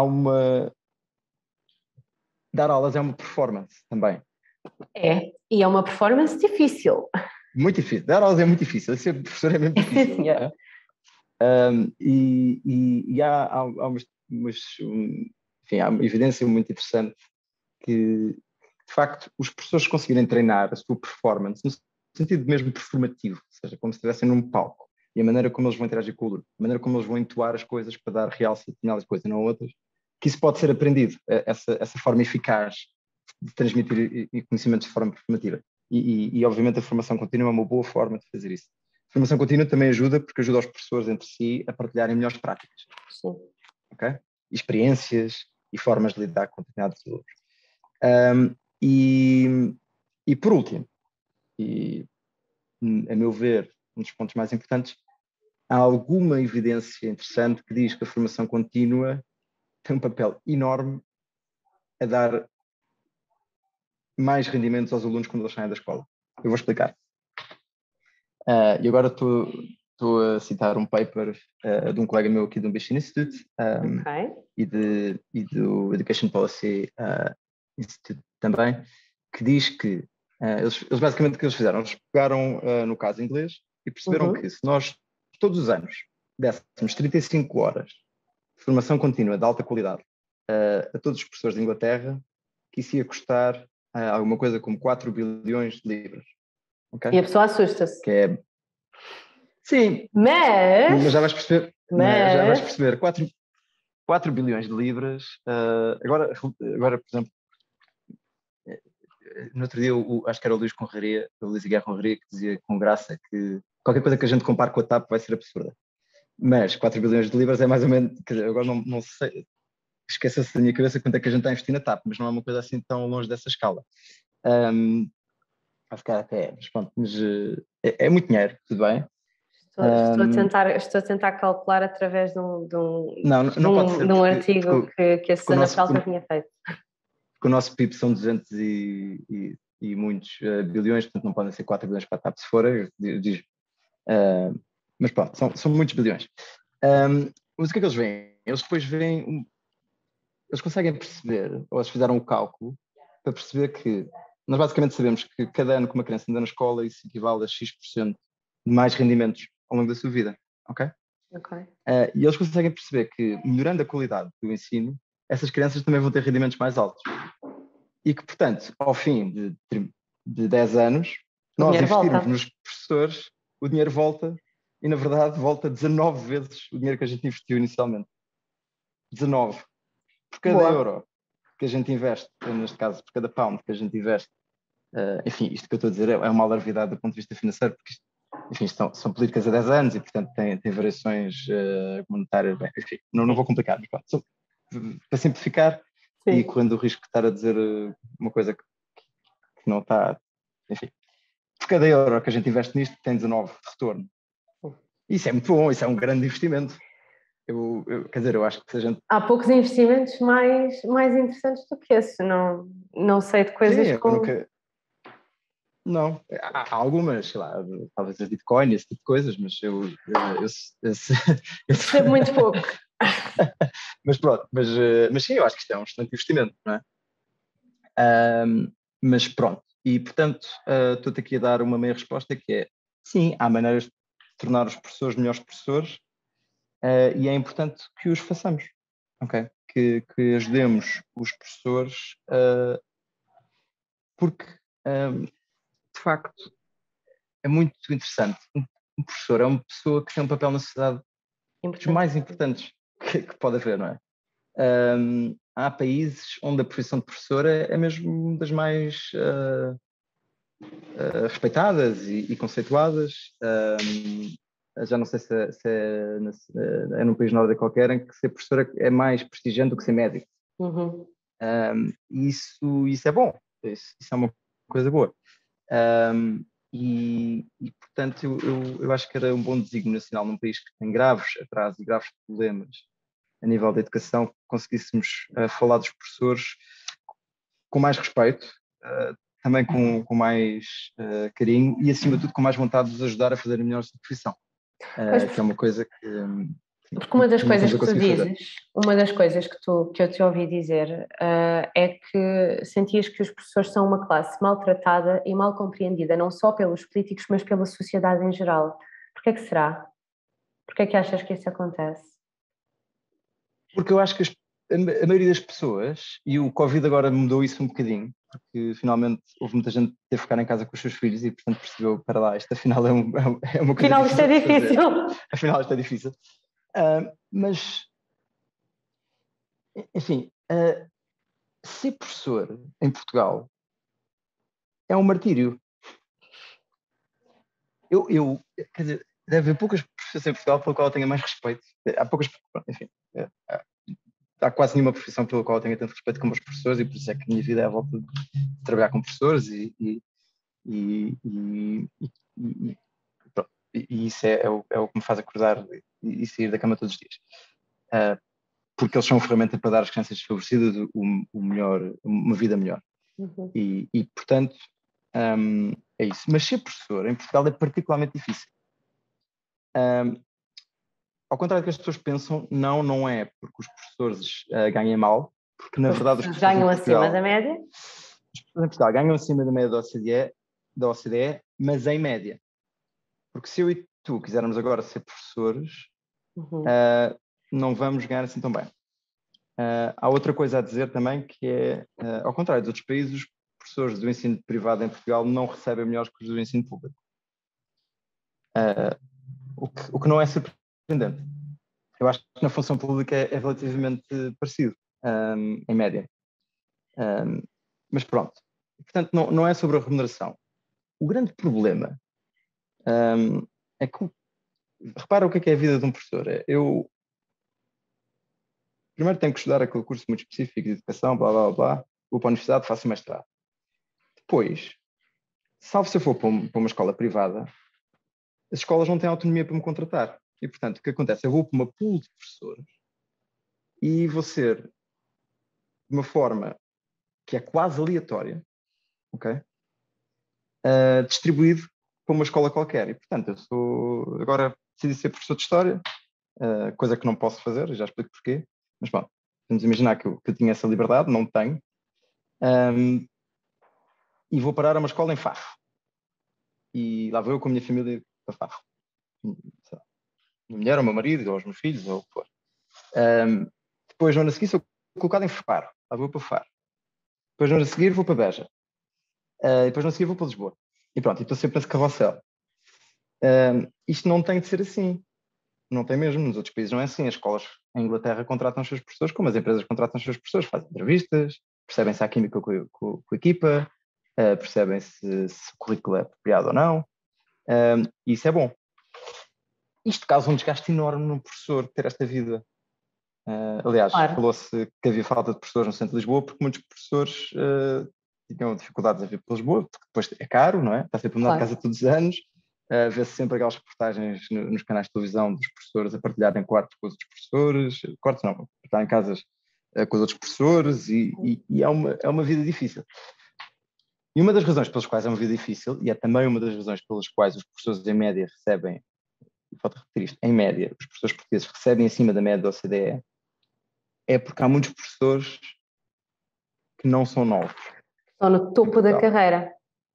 dar aulas é uma performance também. E é uma performance difícil. Muito difícil. Dar aulas é muito difícil. Ser professor é mesmo difícil. Sim, é? E há uma evidência muito interessante que, de facto, os professores conseguirem treinar a sua performance no sentido mesmo performativo, ou seja, como se estivessem num palco, e a maneira como eles vão interagir com o aluno, a maneira como eles vão entoar as coisas para dar realce a determinadas coisas e não a outras, que isso pode ser aprendido, essa forma eficaz de transmitir conhecimentos de forma performativa. E obviamente a formação contínua é uma boa forma de fazer isso. A formação contínua também ajuda, porque ajuda os professores entre si a partilharem melhores práticas. Sim. Okay? Experiências e formas de lidar com determinados alunos. E por último, e a meu ver, um dos pontos mais importantes, há alguma evidência interessante que diz que a formação contínua tem um papel enorme a dar mais rendimentos aos alunos quando eles saem da escola. Eu vou explicar. E agora estou a citar um paper de um colega meu aqui do Ambition Institute e do Education Policy Institute também, que diz que eles basicamente o que eles fizeram, eles pegaram no caso inglês e perceberam que se nós todos os anos dessemos 35 horas de formação contínua de alta qualidade a todos os professores de Inglaterra, que isso ia custar alguma coisa como 4 bilhões de libras. Okay? E a pessoa assusta-se. Sim, mas já vais perceber 4 bilhões de libras. Agora, por exemplo, no outro dia, acho que era o Luís Guerra Conraria, que dizia com graça que qualquer coisa que a gente compare com a TAP vai ser absurda. Mas 4 bilhões de libras é mais ou menos, quer dizer, agora não sei, esqueça-se da minha cabeça quanto é que a gente está a investir na TAP, mas não é uma coisa assim tão longe dessa escala. Vai ficar até, mas pronto, mas é muito dinheiro, tudo bem. Estou a tentar calcular através de não pode ser, um artigo que a Susana Felta tinha feito. Porque o nosso PIB são 200 e muitos bilhões, portanto não podem ser 4 bilhões para a TAP se for, diz. Mas pronto, são muitos bilhões. Mas o que é que eles veem? Eles depois veem, eles conseguem perceber, ou eles fizeram o cálculo, para perceber que nós basicamente sabemos que cada ano que uma criança anda na escola, isso equivale a X% de mais rendimentos ao longo da sua vida, ok? E eles conseguem perceber que, melhorando a qualidade do ensino, essas crianças também vão ter rendimentos mais altos. E que, portanto, ao fim de 10 anos, nós investirmos nos professores, o dinheiro volta, e na verdade volta 19 vezes o dinheiro que a gente investiu inicialmente. 19. Por cada euro que a gente investe, neste caso, por cada pound que a gente investe, enfim, isto que eu estou a dizer é uma alarvidade do ponto de vista financeiro, porque enfim, são políticas há 10 anos e, portanto, tem variações monetárias. Bem, enfim, não vou complicar, mas pronto, para simplificar, sim, e correndo o risco de estar a dizer uma coisa que não está. Enfim, por cada euro que a gente investe nisto, tem 19 de retorno. Isso é muito bom, isso é um grande investimento. Quer dizer, eu acho que se a gente... Há poucos investimentos mais interessantes do que esse, não sei de coisas sim, como... Não, há algumas, sei lá, talvez as Bitcoin, esse tipo de coisas, mas eu percebo muito pouco. Mas pronto, mas sim, eu acho que isto é um excelente investimento, não é? Mas pronto, e portanto estou-te aqui a dar uma meia resposta que é, sim, há maneiras de tornar os professores melhores professores e é importante que os façamos, ok? Que ajudemos os professores porque de facto é muito interessante. Um professor é uma pessoa que tem um papel na sociedade dos mais importantes que pode haver, não é? Há países onde a profissão de professor é mesmo uma das mais respeitadas e conceituadas. Já não sei se é num país nórdico qualquer em que ser professor é mais prestigiante do que ser médico. Uhum. Isso é bom, isso é uma coisa boa. E portanto, eu acho que era um bom desígnio nacional num país que tem graves atrasos e graves problemas a nível da educação, que conseguíssemos falar dos professores com mais respeito, também com mais carinho e, acima de tudo, com mais vontade de os ajudar a fazer a melhor sua profissão, que é uma coisa que... Porque uma das coisas que tu dizes, uma das coisas que eu te ouvi dizer é que sentias que os professores são uma classe maltratada e mal compreendida, não só pelos políticos, mas pela sociedade em geral. Porquê que será? Porquê que achas que isso acontece? Porque eu acho que a maioria das pessoas, e o Covid agora mudou isso um bocadinho, porque finalmente houve muita gente que teve que ficar em casa com os seus filhos e portanto percebeu, para lá, isto afinal é uma coisa afinal isto é difícil. Afinal isto é difícil. Mas, enfim, ser professor em Portugal é um martírio. Quer dizer, deve haver poucas profissões em Portugal pela qual eu tenha mais respeito. Há poucas, enfim, há quase nenhuma profissão pela qual eu tenha tanto respeito como os professores e por isso é que a minha vida é à volta de trabalhar com professores e isso é o que me faz acordar e sair da cama todos os dias. Porque eles são uma ferramenta para dar às crianças desfavorecidas uma vida melhor. Uhum. E portanto, é isso. Mas ser professor em Portugal é particularmente difícil. Ao contrário do que as pessoas pensam, não é porque os professores ganhem mal, porque na verdade os professores ganham acima da média. Os professores em Portugal ganham acima da média da OCDE, mas em média. Porque se eu e tu quisermos agora ser professores, não vamos ganhar assim tão bem. Há outra coisa a dizer também, que é, ao contrário dos outros países, os professores do ensino privado em Portugal não recebem melhores que os do ensino público. O que não é surpreendente. Eu acho que na função pública é relativamente parecido, em média. Mas pronto. Portanto, não é sobre a remuneração. O grande problema é que, repara o que é a vida de um professor. Eu primeiro tenho que estudar aquele curso muito específico de educação, blá, blá, blá, vou para a universidade, faço o mestrado. Depois, salvo se eu for para uma escola privada, as escolas não têm autonomia para me contratar. E, portanto, o que acontece? Eu vou para uma pool de professores e vou ser, de uma forma que é quase aleatória, ok? Distribuído para uma escola qualquer. E, portanto, agora decidi ser professor de História, coisa que não posso fazer, já explico porquê. Mas, bom, vamos imaginar que eu tinha essa liberdade, não tenho. E vou parar a uma escola em Faro. E lá vou eu com a minha família para Faro. Minha mulher, ou o meu marido, ou os meus filhos, ou o que for. Depois, no ano a seguir, sou colocado em Faro. Lá vou para Faro. Depois, no ano a seguir, vou para Beja. Depois, no ano a seguir, vou para Lisboa. E pronto, estou sempre nesse carrossel. Isto não tem de ser assim. Não tem mesmo. Nos outros países não é assim. As escolas em Inglaterra contratam os seus professores, como as empresas contratam os seus professores, fazem entrevistas, percebem se há química com a equipa, percebem se o currículo é apropriado ou não. E isso é bom. Isto causa um desgaste enorme num professor ter esta vida. Aliás, Claro. falou-se que havia falta de professores no centro de Lisboa porque muitos professores tinham dificuldades a vir para Lisboa, porque depois é caro, não é? Está sempre a mudar de casa todos os anos. Vê-se sempre aquelas reportagens nos canais de televisão dos professores a partilharem quartos com os outros professores, quartos não, estar em casas com os outros professores e é uma vida difícil. E uma das razões pelas quais é uma vida difícil, e é também uma das razões pelas quais os professores em média recebem, e falta repetir isto, em média, os professores portugueses recebem acima da média da OCDE, é porque há muitos professores que não são novos. Estão no topo da carreira.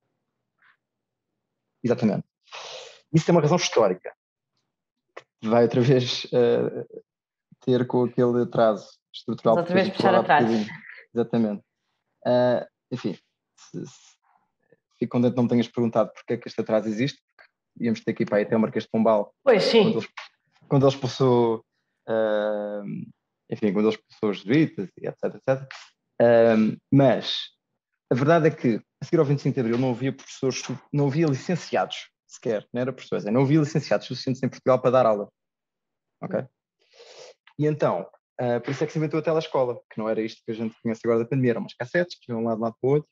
Exatamente. Isso é uma razão histórica, que vai outra vez ter com aquele atraso estrutural. Outra vez puxar atrás. Exatamente. Enfim, fico contente que não me tenhas perguntado porque é que este atraso existe, porque íamos ter que ir para aí até o Marquês de Pombal. Pois sim. Quando ele expulsou, enfim, quando ele expulsou os jesuítas, etc, etc. Mas a verdade é que, a seguir ao 25 de Abril, não havia professores, não havia licenciados sequer, não era professores, não havia licenciados suficientes em Portugal para dar aula. Ok? E então, por isso é que se inventou a telescola, que não era isto que a gente conhece agora da pandemia, eram umas cassetes que iam de um lado para o outro.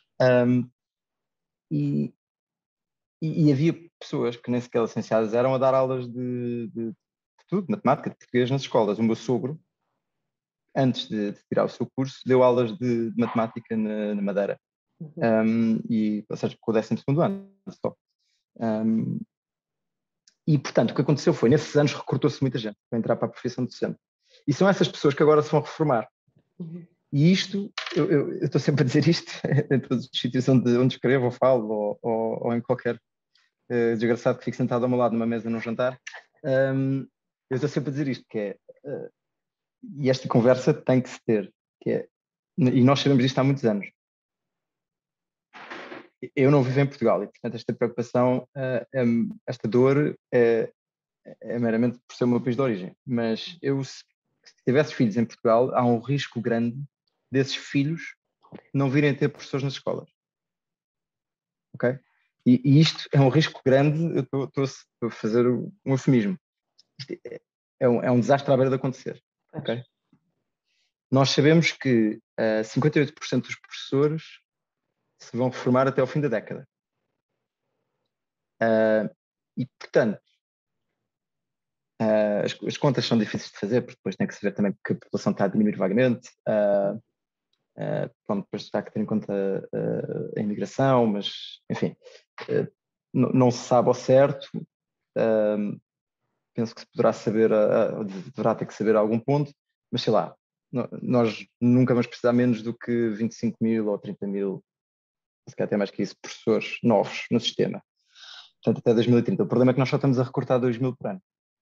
E havia pessoas que nem sequer licenciadas eram a dar aulas de tudo, matemática, de português nas escolas. O meu sogro, antes de tirar o seu curso, deu aulas de matemática na Madeira. Ou seja, com o 12º ano só. E, portanto, o que aconteceu foi, nesses anos, recrutou-se muita gente para entrar para a profissão de docente. E são essas pessoas que agora se vão reformar. E isto, eu estou sempre a dizer isto, em todos os sítios onde escrevo ou falo, ou em qualquer desgraçado que fique sentado ao meu lado numa mesa num jantar, eu estou sempre a dizer isto, que é, e esta conversa tem que se ter, que é, e nós sabemos isto há muitos anos. Eu não vivo em Portugal e, portanto, esta preocupação, esta dor é meramente por ser o meu país de origem. Mas se tivesse filhos em Portugal, há um risco grande desses filhos não virem a ter professores nas escolas. Ok? E isto é um risco grande, eu estou a fazer um eufemismo. Isto é um desastre à beira de acontecer. Okay? Nós sabemos que 58% dos professores se vão reformar até ao fim da década. E, portanto, as contas são difíceis de fazer, porque depois tem que se ver também que a população está a diminuir vagamente. Depois está a ter em conta a imigração, mas, enfim, não se sabe ao certo. Penso que se poderá saber, deverá ter que saber a algum ponto, mas sei lá, nós nunca vamos precisar menos do que 25 mil ou 30 mil, se calhar até mais que isso, professores novos no sistema. Portanto, até 2030. O problema é que nós só estamos a recortar 2 mil por ano.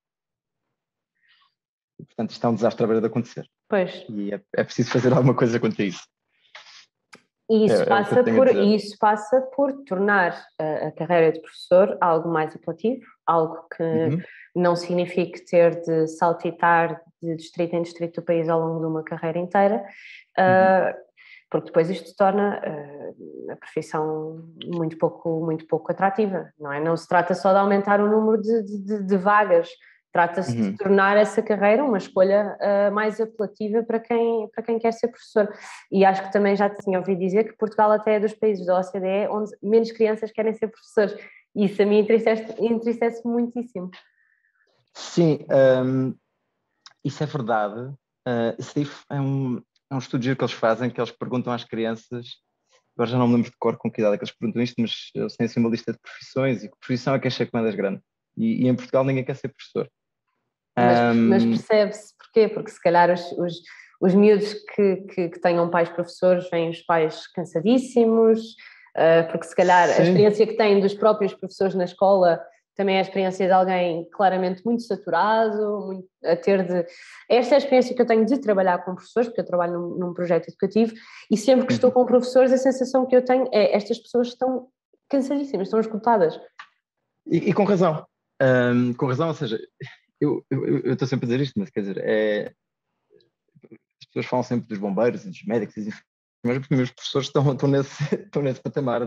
E, portanto, isto é um desastre à beira de acontecer. Pois. E é preciso fazer alguma coisa quanto a isso. E isso passa por tornar a carreira de professor algo mais apelativo, algo que não signifique ter de saltitar de distrito em distrito do país ao longo de uma carreira inteira. porque depois isto torna a profissão muito pouco atrativa, não é? Não se trata só de aumentar o número de vagas, trata-se de tornar essa carreira uma escolha mais apelativa para quem quer ser professor. E acho que também já tinha ouvido dizer que Portugal até é dos países da OCDE onde menos crianças querem ser professores. E isso a mim entristece muitíssimo. Sim, isso é verdade. Isso é um estudo que eles fazem, que eles perguntam às crianças, agora já não me lembro de cor com que idade é que eles perguntam isto, mas eles têm assim uma lista de profissões e que profissão é que acha que mais grande. E em Portugal ninguém quer ser professor. Mas percebe-se porquê? Porque se calhar os miúdos que tenham pais professores vêm os pais cansadíssimos, porque se calhar a experiência que têm dos próprios professores na escola também é a experiência de alguém claramente muito saturado, Esta é a experiência que eu tenho de trabalhar com professores, porque eu trabalho num projeto educativo, e sempre que estou com professores a sensação que eu tenho é estas pessoas estão cansadíssimas, estão esgotadas. E com razão. Com razão, ou seja, eu estou sempre a dizer isto, mas quer dizer, as pessoas falam sempre dos bombeiros e dos médicos e dos enfermeiros, porque os meus professores estão nesse patamar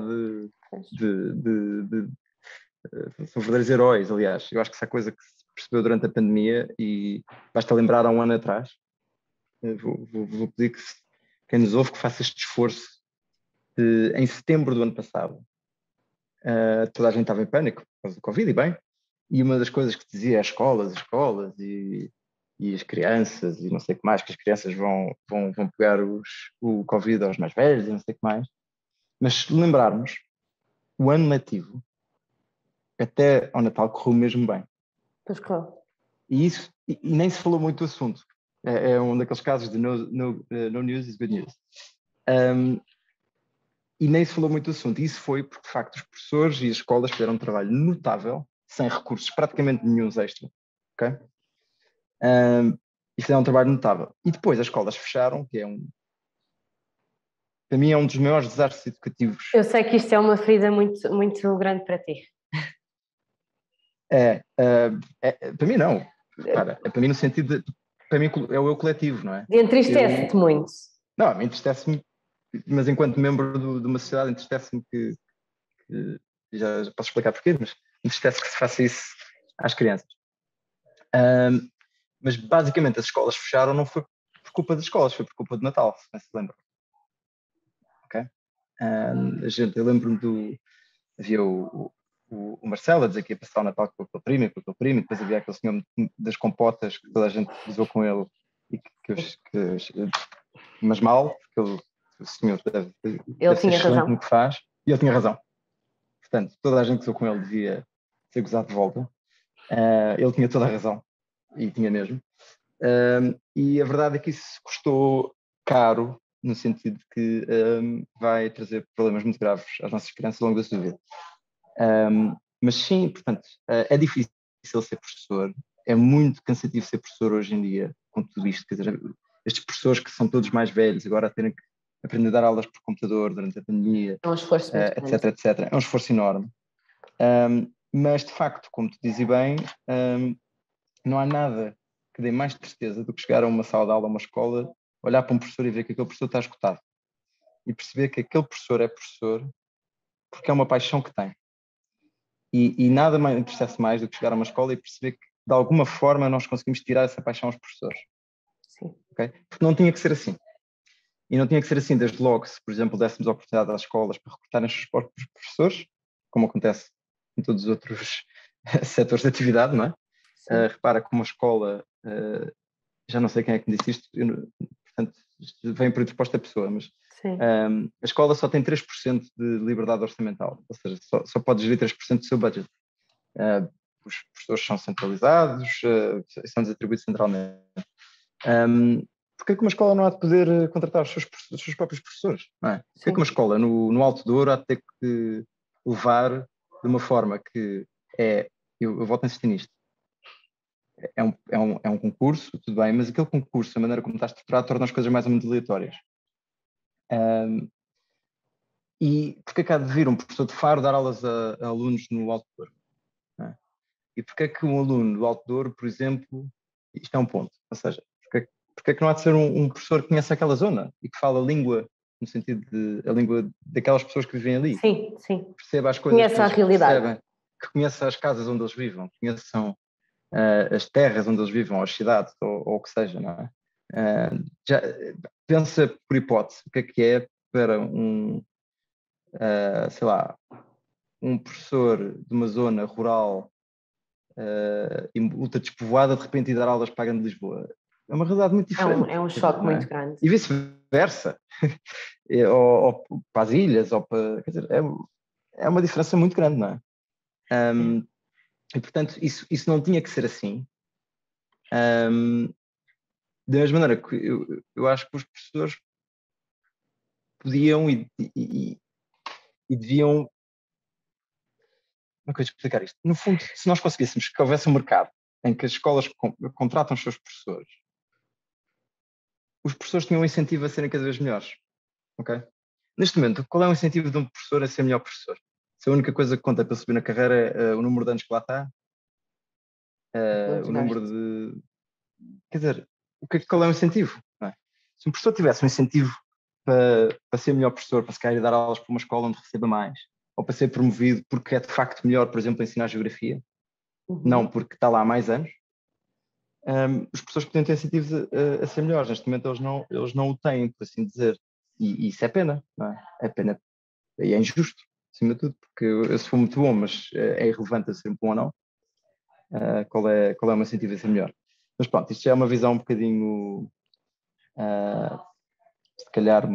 são verdadeiros heróis, aliás. Eu acho que essa coisa que se percebeu durante a pandemia, e basta lembrar há um ano atrás, vou pedir que quem nos ouve que faça este esforço. Em setembro do ano passado, toda a gente estava em pânico por causa do Covid, e bem, e uma das coisas que dizia as escolas e as crianças, e não sei o que mais, que as crianças vão pegar o Covid aos mais velhos e não sei o que mais. Mas se lembrarmos, o ano letivo até ao Natal correu mesmo bem. Pois claro. E nem se falou muito do assunto. É um daqueles casos de no news is good news. E nem se falou muito do assunto. E isso foi porque, de facto, os professores e as escolas fizeram um trabalho notável, sem recursos praticamente nenhum extra. Ok? E fizeram um trabalho notável. E depois as escolas fecharam, que para mim é um dos maiores desastres educativos. Eu sei que isto é uma ferida muito, muito grande para ti. Para mim não. Para mim no sentido de, para mim é o eu coletivo, não é? Entristece-te muito. Não, me entristece-me, mas enquanto membro de uma sociedade entristece-me que já posso explicar porquê, mas entristece que se faça isso às crianças. Mas basicamente as escolas fecharam não foi por culpa das escolas, foi por culpa de Natal, se não se lembra. Ok? Eu lembro-me havia o Marcelo a dizer que ia passar o Natal com aquele primo, e depois havia aquele senhor das compotas que toda a gente usou com ele, e mas mal, porque o senhor deve ser excelente no que faz, e ele tinha razão. Portanto, toda a gente que usou com ele devia ser gozado de volta. Ele tinha toda a razão, e tinha mesmo. E a verdade é que isso custou caro, no sentido de que vai trazer problemas muito graves às nossas crianças ao longo da sua vida. Mas sim, portanto, é difícil ser professor, é muito cansativo ser professor hoje em dia, com tudo isto, quer dizer, estes professores que são todos mais velhos, agora a terem que aprender a dar aulas por computador durante a pandemia, é um esforço muito etc, etc. É um esforço enorme. Mas, de facto, como tu dizes bem, não há nada que dê mais tristeza do que chegar a uma sala de aula, a uma escola, olhar para um professor e ver que aquele professor está esgotado. E perceber que aquele professor é professor porque é uma paixão que tem. E nada mais entristece mais do que chegar a uma escola e perceber que, de alguma forma, nós conseguimos tirar essa paixão aos professores. Sim. Okay? Porque não tinha que ser assim. E não tinha que ser assim desde logo, se, por exemplo, dessemos a oportunidade às escolas para recrutarem os seus próprios professores, como acontece em todos os outros setores de atividade, não é? Repara que uma escola, já não sei quem é que me disse isto, portanto, isto vem por resposta da pessoa, mas a escola só tem 3% de liberdade orçamental, ou seja, só pode gerir 3% do seu budget. Os professores são centralizados, são desatribuídos centralmente. Porquê é que uma escola não há de poder contratar os seus próprios professores? Não é? Porquê é que uma escola no Alto Douro há de ter que levar de uma forma que eu volto a insistir nisto, é um concurso, tudo bem, mas aquele concurso, a maneira como está estruturado, torna as coisas mais ou menos aleatórias. E porquê é que há de vir um professor de Faro dar aulas a alunos no Alto Douro? É? E porquê é que um aluno do Alto Douro, por exemplo, isto é um ponto, ou seja, porquê é que não há de ser um professor que conhece aquela zona e que fala a língua no sentido de a língua daquelas pessoas que vivem ali. Sim, sim. Perceba as coisas Conheça a realidade. percebem, que conheça as casas onde eles vivam, conheçam as terras onde eles vivam, as cidades, ou o que seja, não é? Já pensa por hipótese o que é para sei lá, um professor de uma zona rural e ultra despovoada de repente ir dar aulas para a Grande Lisboa. É uma realidade muito diferente. É um choque muito grande. E vice-versa. ou para as ilhas, ou para... Quer dizer, é uma diferença muito grande, não é? E, portanto, isso não tinha que ser assim. Da mesma maneira que eu acho que os professores podiam e deviam... Como é que eu vou explicar isto? No fundo, se nós conseguíssemos que houvesse um mercado em que as escolas contratam os seus professores, os professores tinham um incentivo a serem cada vez melhores. Ok? Neste momento, qual é o incentivo de um professor a ser melhor professor? Se a única coisa que conta para subir na carreira é o número de anos que lá está, o número de... Quer dizer, qual é o incentivo? Não é? Se um professor tivesse um incentivo para ser melhor professor, para se querer dar aulas para uma escola onde receba mais, ou para ser promovido porque é de facto melhor, por exemplo, a ensinar geografia, não porque está lá há mais anos, os professores podiam ter incentivos a ser melhores. Neste momento eles não o têm, por assim dizer. E isso é pena, não é? É pena e é injusto, acima de tudo, porque eu se for muito bom, mas é irrelevante a ser bom ou não, qual é o meu incentivo a ser melhor. Mas pronto, isto já é uma visão um bocadinho, se calhar,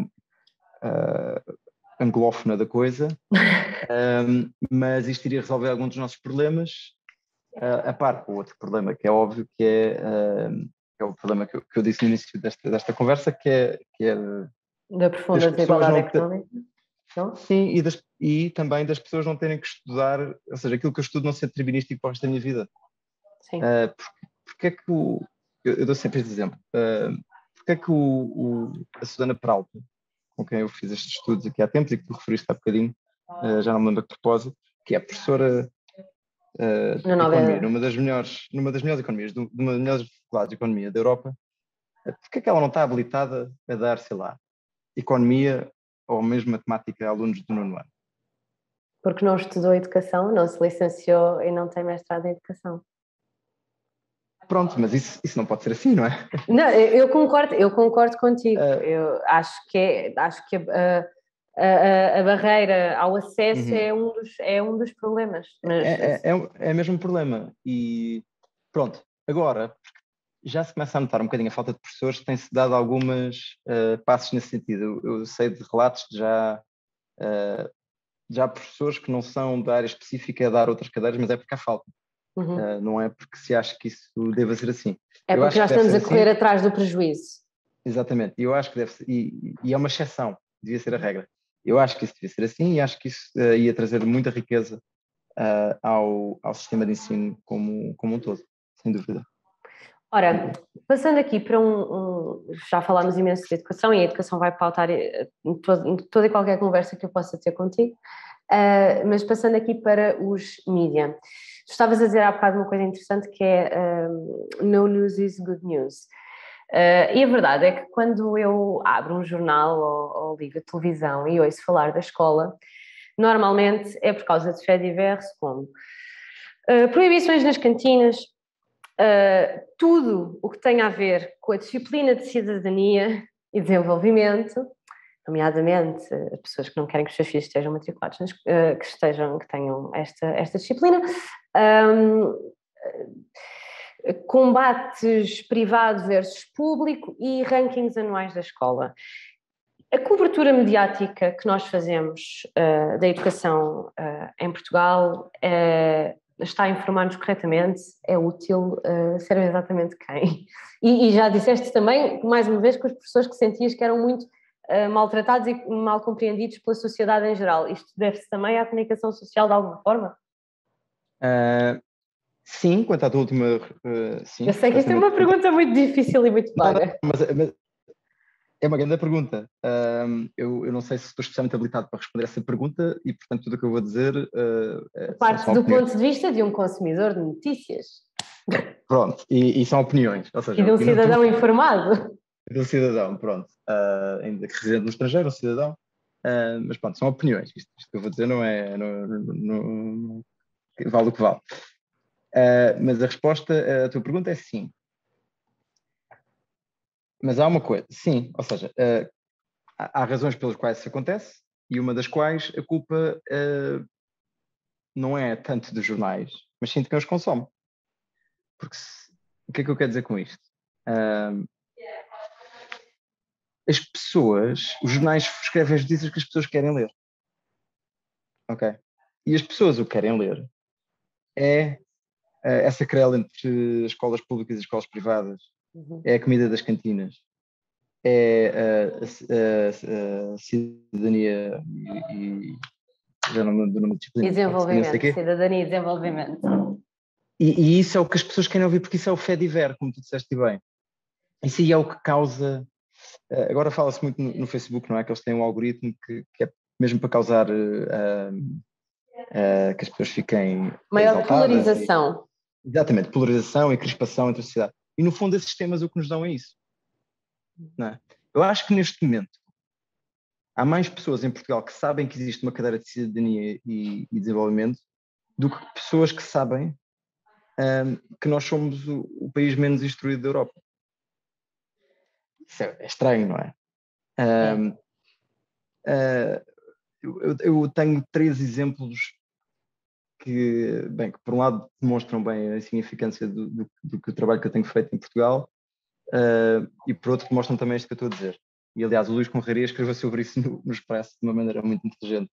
anglófona da coisa, mas isto iria resolver alguns dos nossos problemas, a par com o outro problema, que é óbvio que é o problema que eu disse no início desta conversa, que é da profunda desigualdade económica. Não? Sim, e também das pessoas não terem que estudar, ou seja, aquilo que eu estudo não ser determinístico para o resto da minha vida. Sim. Porque é que eu dou sempre este exemplo, porque é que a Susana Peralta, com quem eu fiz estes estudos aqui há tempos e que tu referiste há bocadinho, já não me lembro a que propósito, que é professora de economia, numa das melhores economias, de uma das melhores faculdades de economia da Europa, porque é que ela não está habilitada a dar, sei lá, economia ou mesmo matemática a alunos do nono ano? Porque não estudou educação, não se licenciou e não tem mestrado em educação. Pronto, mas isso não pode ser assim, não é? Não, eu concordo contigo. Eu acho que a barreira ao acesso é um dos problemas. Mas... É mesmo um problema. E pronto, agora já se começa a notar um bocadinho a falta de professores, tem-se dado algumas passos nesse sentido. Eu sei de relatos de já professores que não são da área específica a dar outras cadeiras, mas é porque há falta. Não é porque se acha que isso deva ser assim. É porque nós estamos a correr atrás do prejuízo. Exatamente, e eu acho que deve ser, e é uma exceção, devia ser a regra. Eu acho que isso devia ser assim e acho que isso ia trazer muita riqueza ao sistema de ensino como um todo, sem dúvida. Ora, passando aqui para já falámos imenso de educação e a educação vai pautar toda e qualquer conversa que eu possa ter contigo, mas passando aqui para os mídia. Tu estavas a dizer há bocado uma coisa interessante que é no news is good news. E a verdade é que quando eu abro um jornal ou ligo a televisão e ouço falar da escola, normalmente é por causa de faits divers como proibições nas cantinas, tudo o que tem a ver com a disciplina de cidadania e desenvolvimento, nomeadamente as pessoas que não querem que os seus filhos estejam matriculados, que tenham esta disciplina, combates privado versus público e rankings anuais da escola. A cobertura mediática que nós fazemos da educação em Portugal está a informar-nos corretamente, é útil, serve exatamente quem? E já disseste também, mais uma vez, que os professores que sentias que eram muito maltratados e mal compreendidos pela sociedade em geral. Isto deve-se também à comunicação social de alguma forma? Sim, quanto à tua última... sim, eu sei que isto é uma pergunta muito difícil e muito vaga. Mas é uma grande pergunta. Eu não sei se estou especialmente habilitado para responder essa pergunta e, portanto, tudo o que eu vou dizer... parte do ponto de vista de um consumidor de notícias. Pronto, e são opiniões. Ou seja, e de um cidadão informado. do cidadão, pronto. Ainda que residente no estrangeiro, um cidadão. Mas pronto, são opiniões. Isto que eu vou dizer não é. Não vale o que vale. Mas a resposta à tua pergunta é sim. Mas há uma coisa, sim, ou seja, há razões pelas quais isso acontece e uma das quais a culpa não é tanto dos jornais, mas sim de quem os consome. Porque o que é que eu quero dizer com isto? As pessoas, os jornais escrevem as notícias que as pessoas querem ler. Ok? E as pessoas o que querem ler é essa querela entre as escolas públicas e as escolas privadas, é a comida das cantinas, é a cidadania e já não me lembro do nome de disciplina, Desenvolvimento, cidadania e desenvolvimento. E isso é o que as pessoas querem ouvir, porque isso é o fediver, como tu disseste bem. Isso aí é o que causa. Agora fala-se muito no Facebook, não é? Que eles têm um algoritmo que é mesmo para causar que as pessoas fiquem maior polarização. Exatamente, polarização e crispação entre a sociedade. E no fundo, esses temas o que nos dão é isso. Não é? Eu acho que neste momento há mais pessoas em Portugal que sabem que existe uma cadeira de cidadania e desenvolvimento do que pessoas que sabem que nós somos o país menos instruído da Europa. Isso é estranho, não é? Eu tenho 3 exemplos que por um lado demonstram bem a significância do que o trabalho que eu tenho feito em Portugal e por outro demonstram também isto que eu estou a dizer. E aliás o Luís Conraria escreveu sobre isso no Expresso de uma maneira muito inteligente.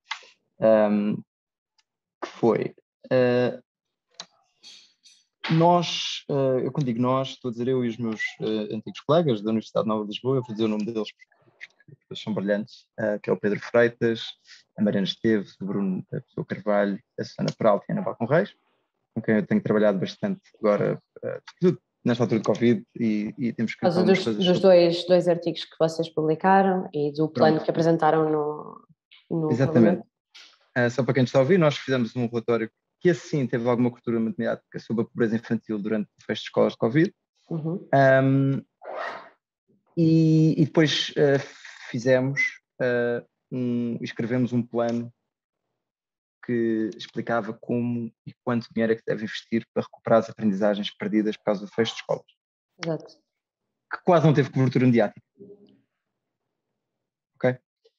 Que foi nós, eu quando digo nós, estou a dizer eu e os meus antigos colegas da Universidade Nova de Lisboa, eu vou dizer o nome deles porque eles são brilhantes, que é o Pedro Freitas, a Mariana Esteves, o Bruno da Pessoa Carvalho, a Susana Peralta e a Ana Balcon Reis, com quem eu tenho trabalhado bastante agora, nesta altura de Covid, e temos escrito algumas coisas dos dois artigos que vocês publicaram e do plano que apresentaram no Exatamente. Só para quem está a ouvir, nós fizemos um relatório que assim teve alguma cobertura mediática sobre a pobreza infantil durante o fecho de escolas de Covid. E depois escrevemos um plano que explicava como e quanto dinheiro é que deve investir para recuperar as aprendizagens perdidas por causa do fecho de escolas. Exato. Que quase não teve cobertura mediática. Ok?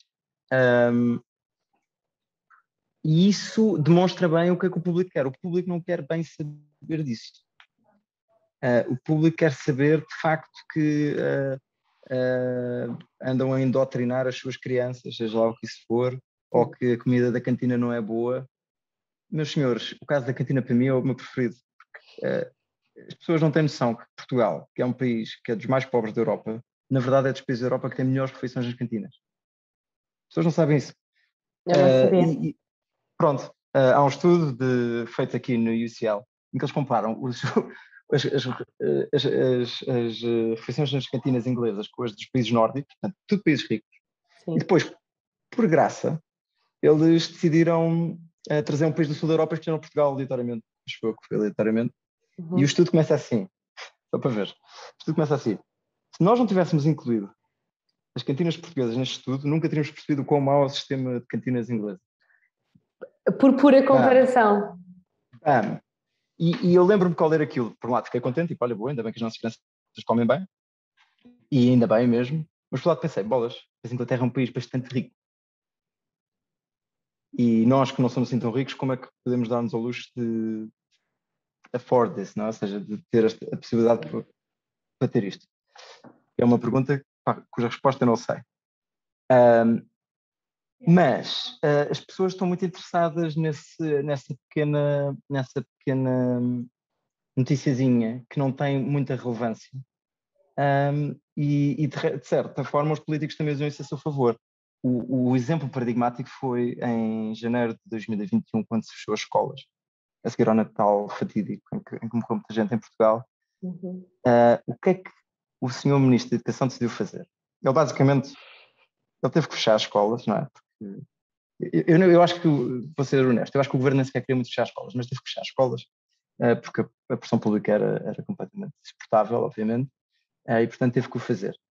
E isso demonstra bem o que é que o público quer. O público não quer bem saber disso. O público quer saber, de facto, que andam a indoctrinar as suas crianças, seja lá o que isso for, ou que a comida da cantina não é boa. Meus senhores, o caso da cantina para mim é o meu preferido, porque as pessoas não têm noção que Portugal, que é um país que é dos mais pobres da Europa, na verdade é dos países da Europa que tem melhores refeições nas cantinas. As pessoas não sabem isso. Eu não sabia. Pronto, há um estudo feito aqui no UCL em que eles comparam as refeições nas cantinas inglesas com as dos países nórdicos, portanto, tudo países ricos. Sim. E depois, por graça, eles decidiram trazer um país do sul da Europa, escolheram Portugal aleatoriamente. Acho que foi aleatoriamente. E o estudo começa assim, só para ver. O estudo começa assim. Se nós não tivéssemos incluído as cantinas portuguesas neste estudo, nunca teríamos percebido o quão mau é o sistema de cantinas inglesas. Por pura comparação. E eu lembro-me qual era aquilo. Por um lado fiquei contente, tipo, olha, boa, ainda bem que as nossas crianças comem bem. E ainda bem mesmo. Mas por outro lado pensei, bolas, a Inglaterra é um país bastante rico. E nós que não somos assim tão ricos, como é que podemos dar-nos ao luxo de afford this, não é? Ou seja, de ter a possibilidade para ter isto? É uma pergunta cuja resposta eu não sei. Mas as pessoas estão muito interessadas nessa pequena noticiazinha que não tem muita relevância. E de certa forma os políticos também usam isso a seu favor. O exemplo paradigmático foi em janeiro de 2021, quando se fechou as escolas, a seguir ao Natal fatídico, em que morreu muita gente em Portugal. O que é que o senhor Ministro da Educação decidiu fazer? Ele basicamente teve que fechar as escolas, não é? Porque eu acho que, vou ser honesto, eu acho que o governo nem sequer queria muito fechar as escolas, mas teve que fechar as escolas porque a pressão pública era completamente insuportável, obviamente. E portanto teve que o fazer.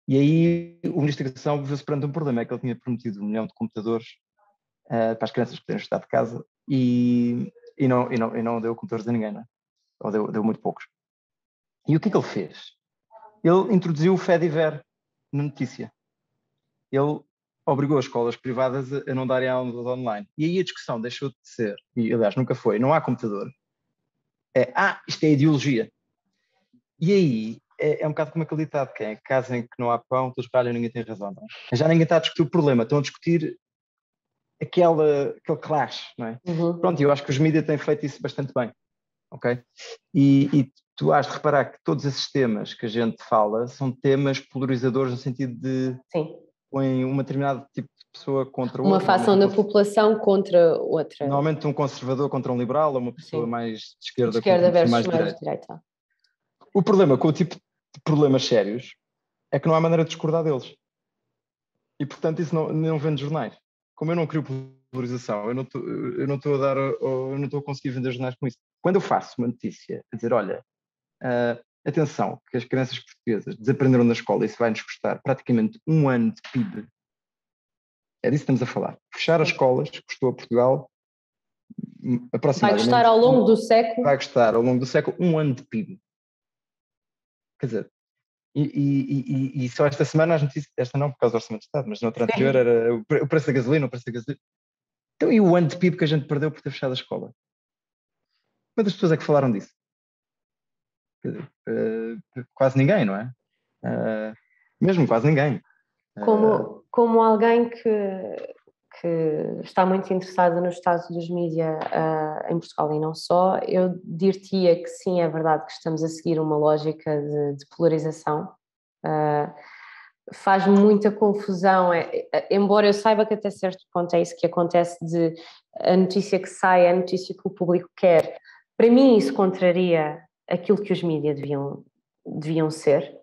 E aí o Ministro da Educação viu-se perante um problema, é que ele tinha prometido 1 milhão de computadores para as crianças poderem estudar de casa e não deu computadores a ninguém, não é? Ou deu muito poucos. E o que é que ele fez? Ele introduziu o Fediver na notícia. Ele obrigou as escolas privadas a não darem aulas online. E aí a discussão deixou de ser, e aliás nunca foi, não há computador. Isto é ideologia. E aí é um bocado como aquele ditado, que é casa em que não há pão, todos ralham, ninguém tem razão. Não é? Já ninguém está a discutir o problema, estão a discutir aquele clash, não é? Pronto, eu acho que os mídias têm feito isso bastante bem, ok? E tu has de reparar que todos esses temas que a gente fala são temas polarizadores no sentido de põem um determinado tipo de pessoa contra outra. Uma facção da população contra outra. Normalmente um conservador contra um liberal, ou uma pessoa mais de esquerda contra uma pessoa mais de direita. O problema com o tipo de problemas sérios é que não há maneira de discordar deles. E, portanto, isso não vende jornais. Como eu não crio polarização, eu não estou a conseguir vender jornais com isso. Quando eu faço uma notícia a dizer, olha, atenção, que as crianças portuguesas desaprenderam na escola e isso vai-nos custar praticamente 1 ano de PIB, é disso que estamos a falar. Fechar as escolas custou a Portugal aproximadamente... Vai custar ao longo do século? Vai custar ao longo do século 1 ano de PIB. Quer dizer, e só esta semana as notícias, esta não por causa do Orçamento de Estado, mas na outra anterior era o preço da gasolina, Então, e o ano de PIB que a gente perdeu por ter fechado a escola? Quantas pessoas é que falaram disso? Quase ninguém, não é? Mesmo quase ninguém. Como alguém que está muito interessado no estado dos mídias em Portugal e não só, eu dir-te-ia que sim, é verdade que estamos a seguir uma lógica de polarização. Faz muita confusão, embora eu saiba que até certo ponto é isso que acontece, de a notícia que sai, a notícia que o público quer. Para mim isso contraria aquilo que os mídias deviam ser.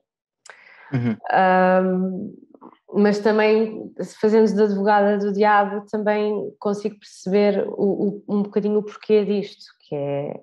Mas também, fazendo de advogada do diabo, também consigo perceber um bocadinho o porquê disto, que é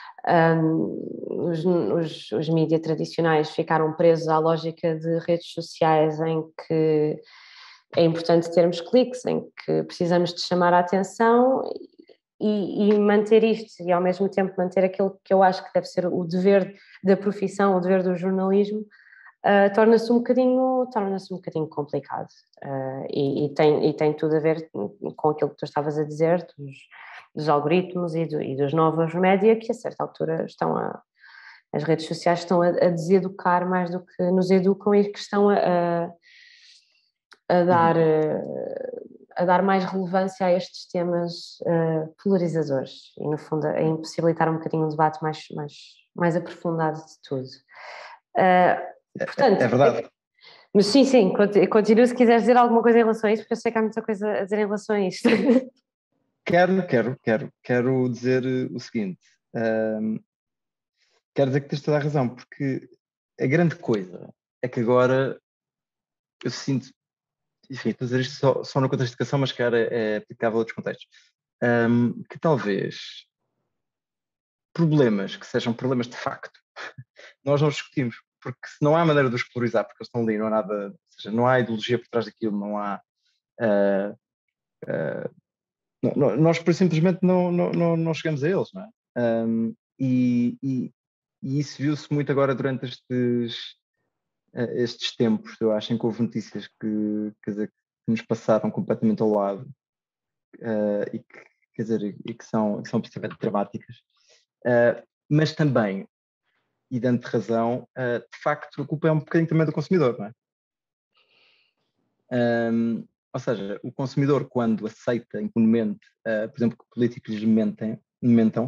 os mídias tradicionais ficaram presos à lógica de redes sociais em que é importante termos cliques, em que precisamos de chamar a atenção e manter isto, e ao mesmo tempo manter aquilo que eu acho que deve ser o dever da profissão, o dever do jornalismo, torna-se um bocadinho complicado, e tem tudo a ver com aquilo que tu estavas a dizer, dos algoritmos e dos novos média, que a certa altura as redes sociais estão a deseducar mais do que nos educam, e que estão a dar mais relevância a estes temas polarizadores e, no fundo, a impossibilitar um bocadinho um debate mais aprofundado de tudo. Portanto, é verdade. Mas sim, continuo se quiseres dizer alguma coisa em relação a isso, porque eu sei que há muita coisa a dizer em relação a isto. Quero dizer o seguinte, quero dizer que tens toda a razão, porque a grande coisa é que agora eu sinto, enfim, estou a dizer isto só no contexto de educação, mas que é aplicável a outros contextos, que talvez problemas que sejam problemas de facto, nós não discutimos, porque se não há maneira de os polarizar, porque eles estão ali, não há nada, ou seja, não há ideologia por trás daquilo, não há... nós simplesmente não chegamos a eles, não é? E isso viu-se muito agora durante estes tempos, eu acho, em que houve notícias que nos passaram completamente ao lado, e que são absolutamente dramáticas, mas também, e dando-te razão, de facto a culpa é um bocadinho também do consumidor, não é? Ou seja, o consumidor, quando aceita impunemente, por exemplo, que políticos lhes mentam,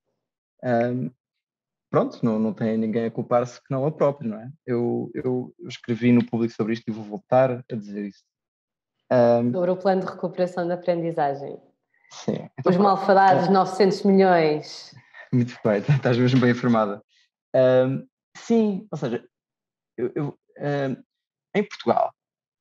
pronto, não tem ninguém a culpar-se que não ele próprio, não é? Eu escrevi no Público sobre isto e vou voltar a dizer isso. Sobre o plano de recuperação da aprendizagem. Sim. Os malfadados 900 milhões. Muito bem, estás mesmo bem informada. Sim, ou seja, em Portugal,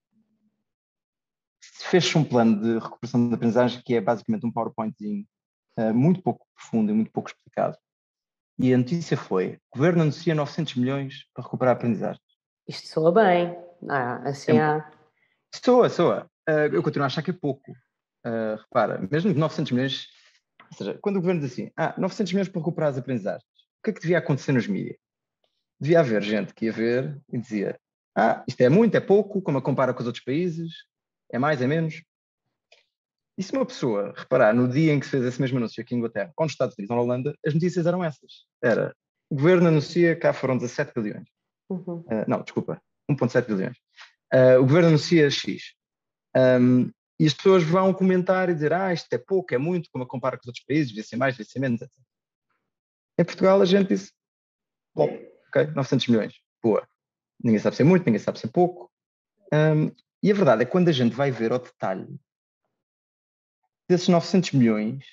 fez-se um plano de recuperação da aprendizagem que é basicamente um PowerPointzinho muito pouco profundo e muito pouco explicado. E a notícia foi: o governo anuncia 900 milhões para recuperar a aprendizagem. Isto soa bem. Assim há... Soa. Eu continuo a achar que é pouco. Repara, mesmo de 900 milhões, ou seja, quando o governo diz assim, 900 milhões para recuperar as aprendizagens, o que é que devia acontecer nos mídias? Devia haver gente que ia ver e dizia, isto é muito, é pouco, como a compara com os outros países, é mais, é menos. E se uma pessoa reparar no dia em que se fez esse mesmo anúncio aqui em Inglaterra, ou nos Estados Unidos ou na Holanda, as notícias eram essas. Era, o governo anuncia, cá foram 17 bilhões. Não, desculpa, 1,7 bilhões. O governo anuncia X. E as pessoas vão comentar e dizer, isto é pouco, é muito, como a compara com os outros países, devia ser mais, devia ser menos, etc. Em Portugal a gente disse, ok, 900 milhões, boa. Ninguém sabe se é muito, ninguém sabe se é pouco. E a verdade é que quando a gente vai ver ao detalhe desses 900 milhões,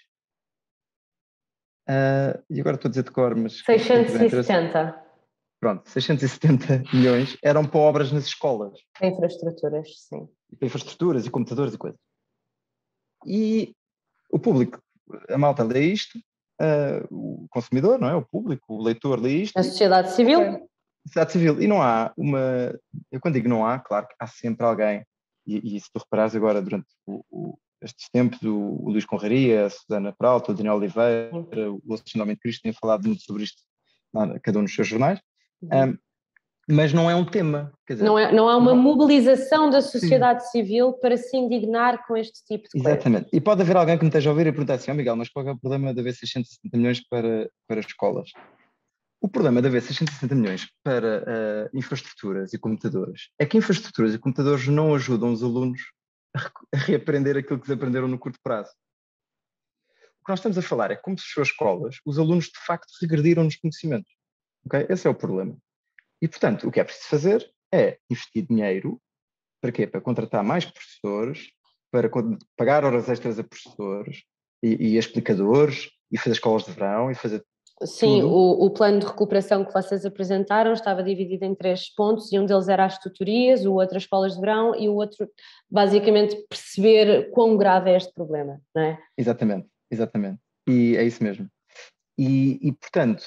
e agora estou a dizer de cor, mas... 670. Pronto, 670 milhões eram para obras nas escolas. Para infraestruturas, sim. Para infraestruturas e computadores e coisas. E o público, a malta lê isto, o consumidor, não é? O público, o leitor lê isto. A sociedade civil? Okay. Sociedade civil. E não há eu quando digo não há, claro que há sempre alguém, e se tu reparares agora durante estes tempos, o Luís Conraria, a Susana Peralta, o Daniel Oliveira, o Alexandre Cristo têm falado muito sobre isto, cada um nos seus jornais. Mas não é um tema. Quer dizer, não há uma mobilização da sociedade civil para se indignar com este tipo de coisa. Exatamente. E pode haver alguém que me esteja a ouvir e perguntar assim, Miguel, mas qual é o problema de haver 670 milhões para escolas? O problema de haver 670 milhões para infraestruturas e computadores é que infraestruturas e computadores não ajudam os alunos a reaprender aquilo que desaprenderam no curto prazo. O que nós estamos a falar é que, como se fechou as escolas, os alunos de facto regrediram nos conhecimentos. Okay? Esse é o problema. E, portanto, o que é preciso fazer é investir dinheiro. Para quê? Para contratar mais professores, para pagar horas extras a professores e a explicadores, e fazer escolas de verão, e fazer Sim, tudo. O plano de recuperação que vocês apresentaram estava dividido em 3 pontos, e um deles era as tutorias, o outro as escolas de verão, e o outro, basicamente, perceber quão grave é este problema, não é? Exatamente. E é isso mesmo. E portanto,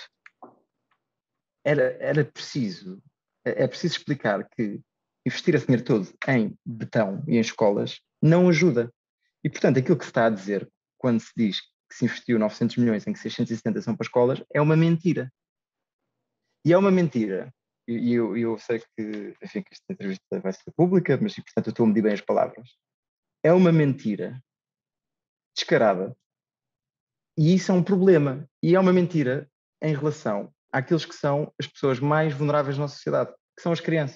era preciso, é preciso explicar que investir esse dinheiro todo em betão e em escolas não ajuda. E, portanto, aquilo que se está a dizer quando se diz que se investiu 900 milhões em que 670 são para escolas é uma mentira. E é uma mentira. E eu sei que, enfim, que esta entrevista vai ser pública, mas, portanto, eu estou a medir bem as palavras. É uma mentira descarada. E isso é um problema. E é uma mentira em relação àqueles que são as pessoas mais vulneráveis na sociedade, que são as crianças.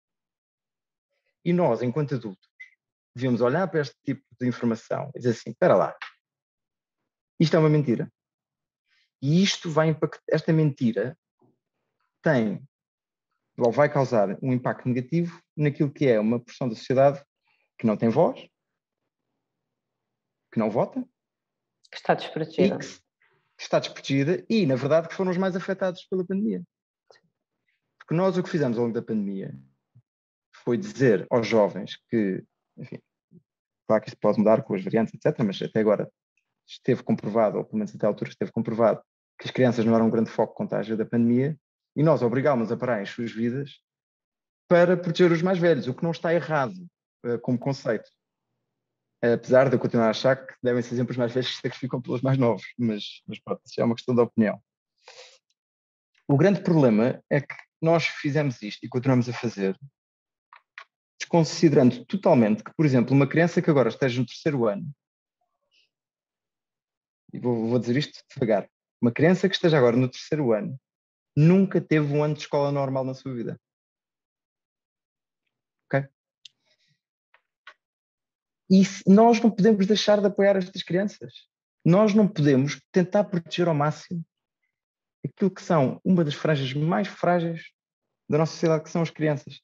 E nós, enquanto adultos, devíamos olhar para este tipo de informação e dizer assim, espera lá, isto é uma mentira. E isto vai impactar, esta mentira tem, ou vai causar um impacto negativo naquilo que é uma porção da sociedade que não tem voz, que não vota, que está desprotegida. Que está desprotegida e, na verdade, que foram os mais afetados pela pandemia. Porque nós o que fizemos ao longo da pandemia foi dizer aos jovens que, enfim, claro que isto pode mudar com as variantes, etc., mas até agora esteve comprovado, ou pelo menos até à altura esteve comprovado, que as crianças não eram um grande foco de contágio da pandemia, e nós obrigámos a parar as suas vidas para proteger os mais velhos, o que não está errado como conceito. Apesar de eu continuar a achar que devem ser sempre os mais velhos que se sacrificam pelos mais novos, mas pronto, isso é uma questão de opinião. O grande problema é que nós fizemos isto e continuamos a fazer, desconsiderando totalmente que, por exemplo, uma criança que agora esteja no 3º ano, e vou dizer isto devagar, uma criança que esteja agora no 3º ano nunca teve um ano de escola normal na sua vida. Ok? E nós não podemos deixar de apoiar estas crianças. Nós não podemos tentar proteger ao máximo aquilo que são uma das franjas mais frágeis da nossa sociedade, que são as crianças.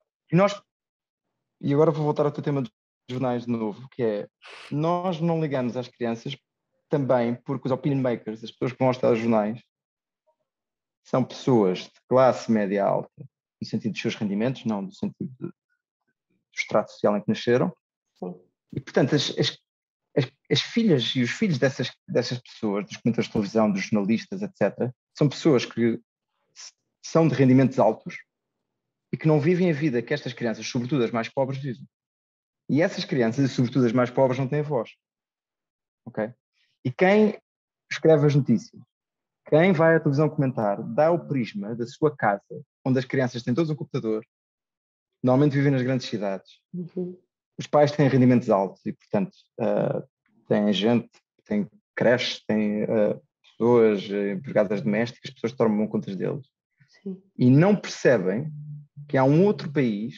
E agora vou voltar ao teu tema dos jornais de novo, que é, nós não ligamos às crianças também porque os opinion makers, as pessoas que vão estar aos jornais, são pessoas de classe média alta, no sentido dos seus rendimentos, não no sentido do extrato social em que nasceram. Sim. E, portanto, as filhas e os filhos dessas pessoas, dos comentadores de televisão, dos jornalistas, etc., são pessoas que são de rendimentos altos e que não vivem a vida que estas crianças, sobretudo as mais pobres, vivem. E essas crianças, e sobretudo as mais pobres, não têm voz. Ok? E quem escreve as notícias, quem vai à televisão comentar, dá o prisma da sua casa, onde as crianças têm todos um computador, normalmente vivem nas grandes cidades. Os pais têm rendimentos altos e, portanto, têm gente, têm creches, têm pessoas empregadas domésticas, pessoas que tomam conta deles. Sim. E não percebem que há um outro país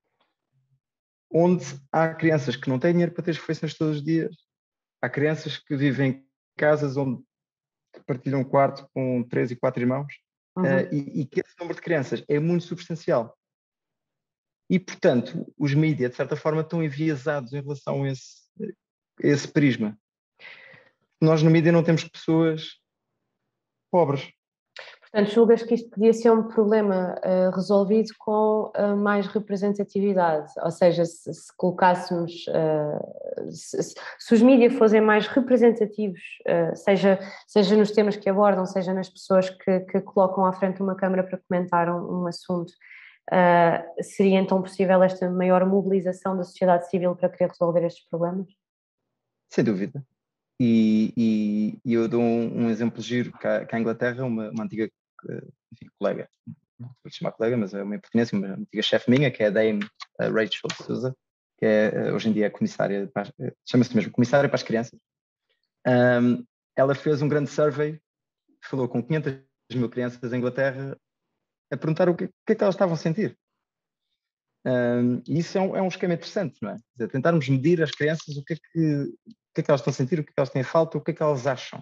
onde há crianças que não têm dinheiro para ter as refeições todos os dias. Há crianças que vivem em casas onde partilham um quarto com 3 e 4 irmãos, e que esse número de crianças é muito substancial. E, portanto, os mídias, de certa forma, estão enviesados em relação a esse prisma. Nós, no mídia, não temos pessoas pobres. Portanto, julgas que isto podia ser um problema resolvido com mais representatividade, ou seja, se colocássemos, se os mídias fossem mais representativos, seja nos temas que abordam, seja nas pessoas que colocam à frente uma câmara para comentar um assunto, seria então possível esta maior mobilização da sociedade civil para querer resolver estes problemas? Sem dúvida. E eu dou um exemplo giro, cá em Inglaterra, uma antiga colega, não vou chamar colega, mas é uma pertinência, uma antiga chefe minha, que é a Dame Rachel Souza, que hoje em dia é comissária, chama-se mesmo comissária para as crianças. Ela fez um grande survey, falou com 500 mil crianças em Inglaterra, a perguntar o que é que elas estavam a sentir. E isso é um esquema interessante, não é? Quer dizer, tentarmos medir às crianças o que é que elas estão a sentir, o que é que elas têm falta, o que é que elas acham.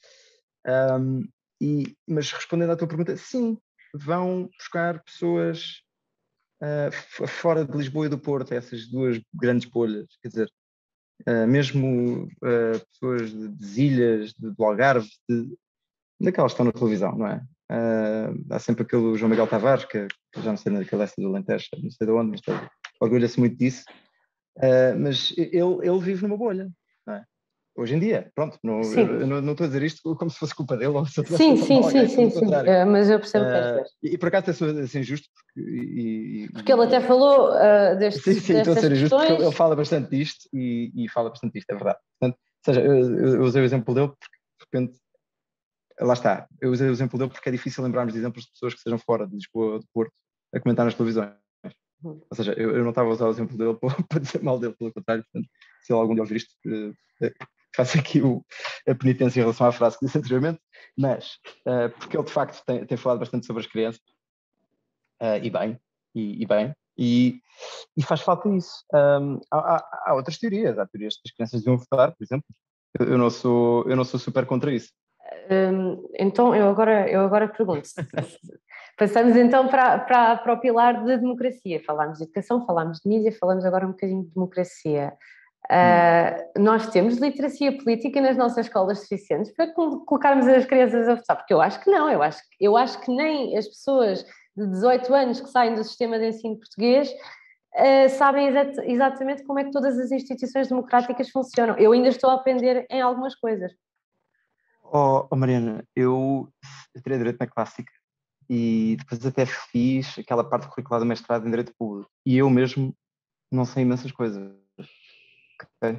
Mas respondendo à tua pergunta, sim, vão buscar pessoas fora de Lisboa e do Porto, essas duas grandes bolhas, quer dizer, mesmo pessoas de ilhas, do Algarve, daquelas que estão na televisão, não é? Há sempre aquele João Miguel Tavares, que já não sei naquela leste do Alentejo, não sei de onde, mas orgulha-se muito disso, mas ele vive numa bolha, não é? Hoje em dia, pronto, eu não estou a dizer isto como se fosse culpa dele ou se eu sim, mas eu percebo o que queres dizer. E por acaso é ser injusto porque ele até falou sim, estou a ser injusto porque ele fala bastante disto e fala bastante disto, é verdade. Portanto, ou seja, eu usei o exemplo dele porque de repente, lá está, eu usei o exemplo dele porque é difícil lembrarmos de exemplos de pessoas que sejam fora de Lisboa ou de Porto a comentar nas televisões. Ou seja, eu não estava a usar o exemplo dele para dizer mal dele, pelo contrário. Portanto, se ele algum dia ouvir isto, faço aqui a penitência em relação à frase que disse anteriormente, mas porque ele de facto tem falado bastante sobre as crianças, e bem, e faz falta isso. Há outras teorias, há teorias que as crianças deviam votar, por exemplo. Eu não sou super contra isso. Então eu agora pergunto, passamos então para o pilar da democracia. Falámos de educação, falámos de mídia, falamos agora um bocadinho de democracia. Nós temos literacia política nas nossas escolas suficientes para colocarmos as crianças a votar? Porque eu acho que não, eu acho que nem as pessoas de 18 anos que saem do sistema de ensino português sabem exatamente como é que todas as instituições democráticas funcionam. Eu ainda estou a aprender em algumas coisas. Mariana, eu tirei Direito na Clássica e depois até fiz aquela parte curricular do mestrado em Direito Público e eu mesmo não sei imensas coisas. Okay?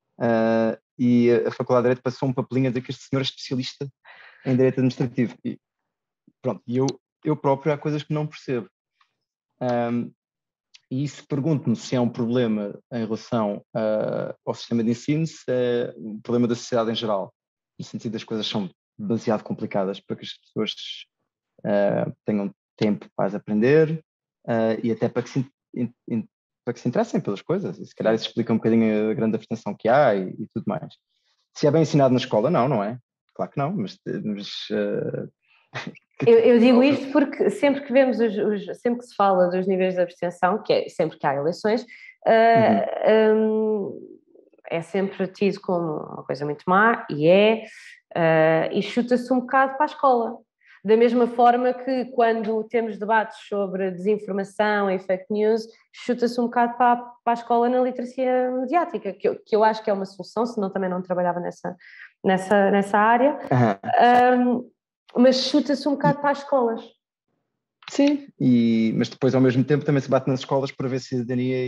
E a Faculdade de Direito passou um papelinho a dizer que este senhor é especialista em Direito Administrativo. E pronto, eu próprio há coisas que não percebo. E isso pergunto-me se é um problema em relação ao sistema de ensino, se é um problema da sociedade em geral, no sentido das coisas são demasiado complicadas para que as pessoas tenham tempo para aprender e até para que se interessem pelas coisas. E se calhar isso explica um bocadinho a grande abstenção que há e tudo mais. Se é bem ensinado na escola, não é? Claro que não, mas eu digo isto porque sempre que vemos sempre que se fala dos níveis de abstenção, que é sempre que há eleições, é sempre tido como uma coisa muito má e chuta-se um bocado para a escola. Da mesma forma que quando temos debates sobre desinformação e fake news, chuta-se um bocado para a escola na literacia mediática, que eu acho que é uma solução, senão também não trabalhava nessa área. Mas chuta-se um bocado para as escolas. Sim, mas depois ao mesmo tempo também se bate nas escolas para ver cidadania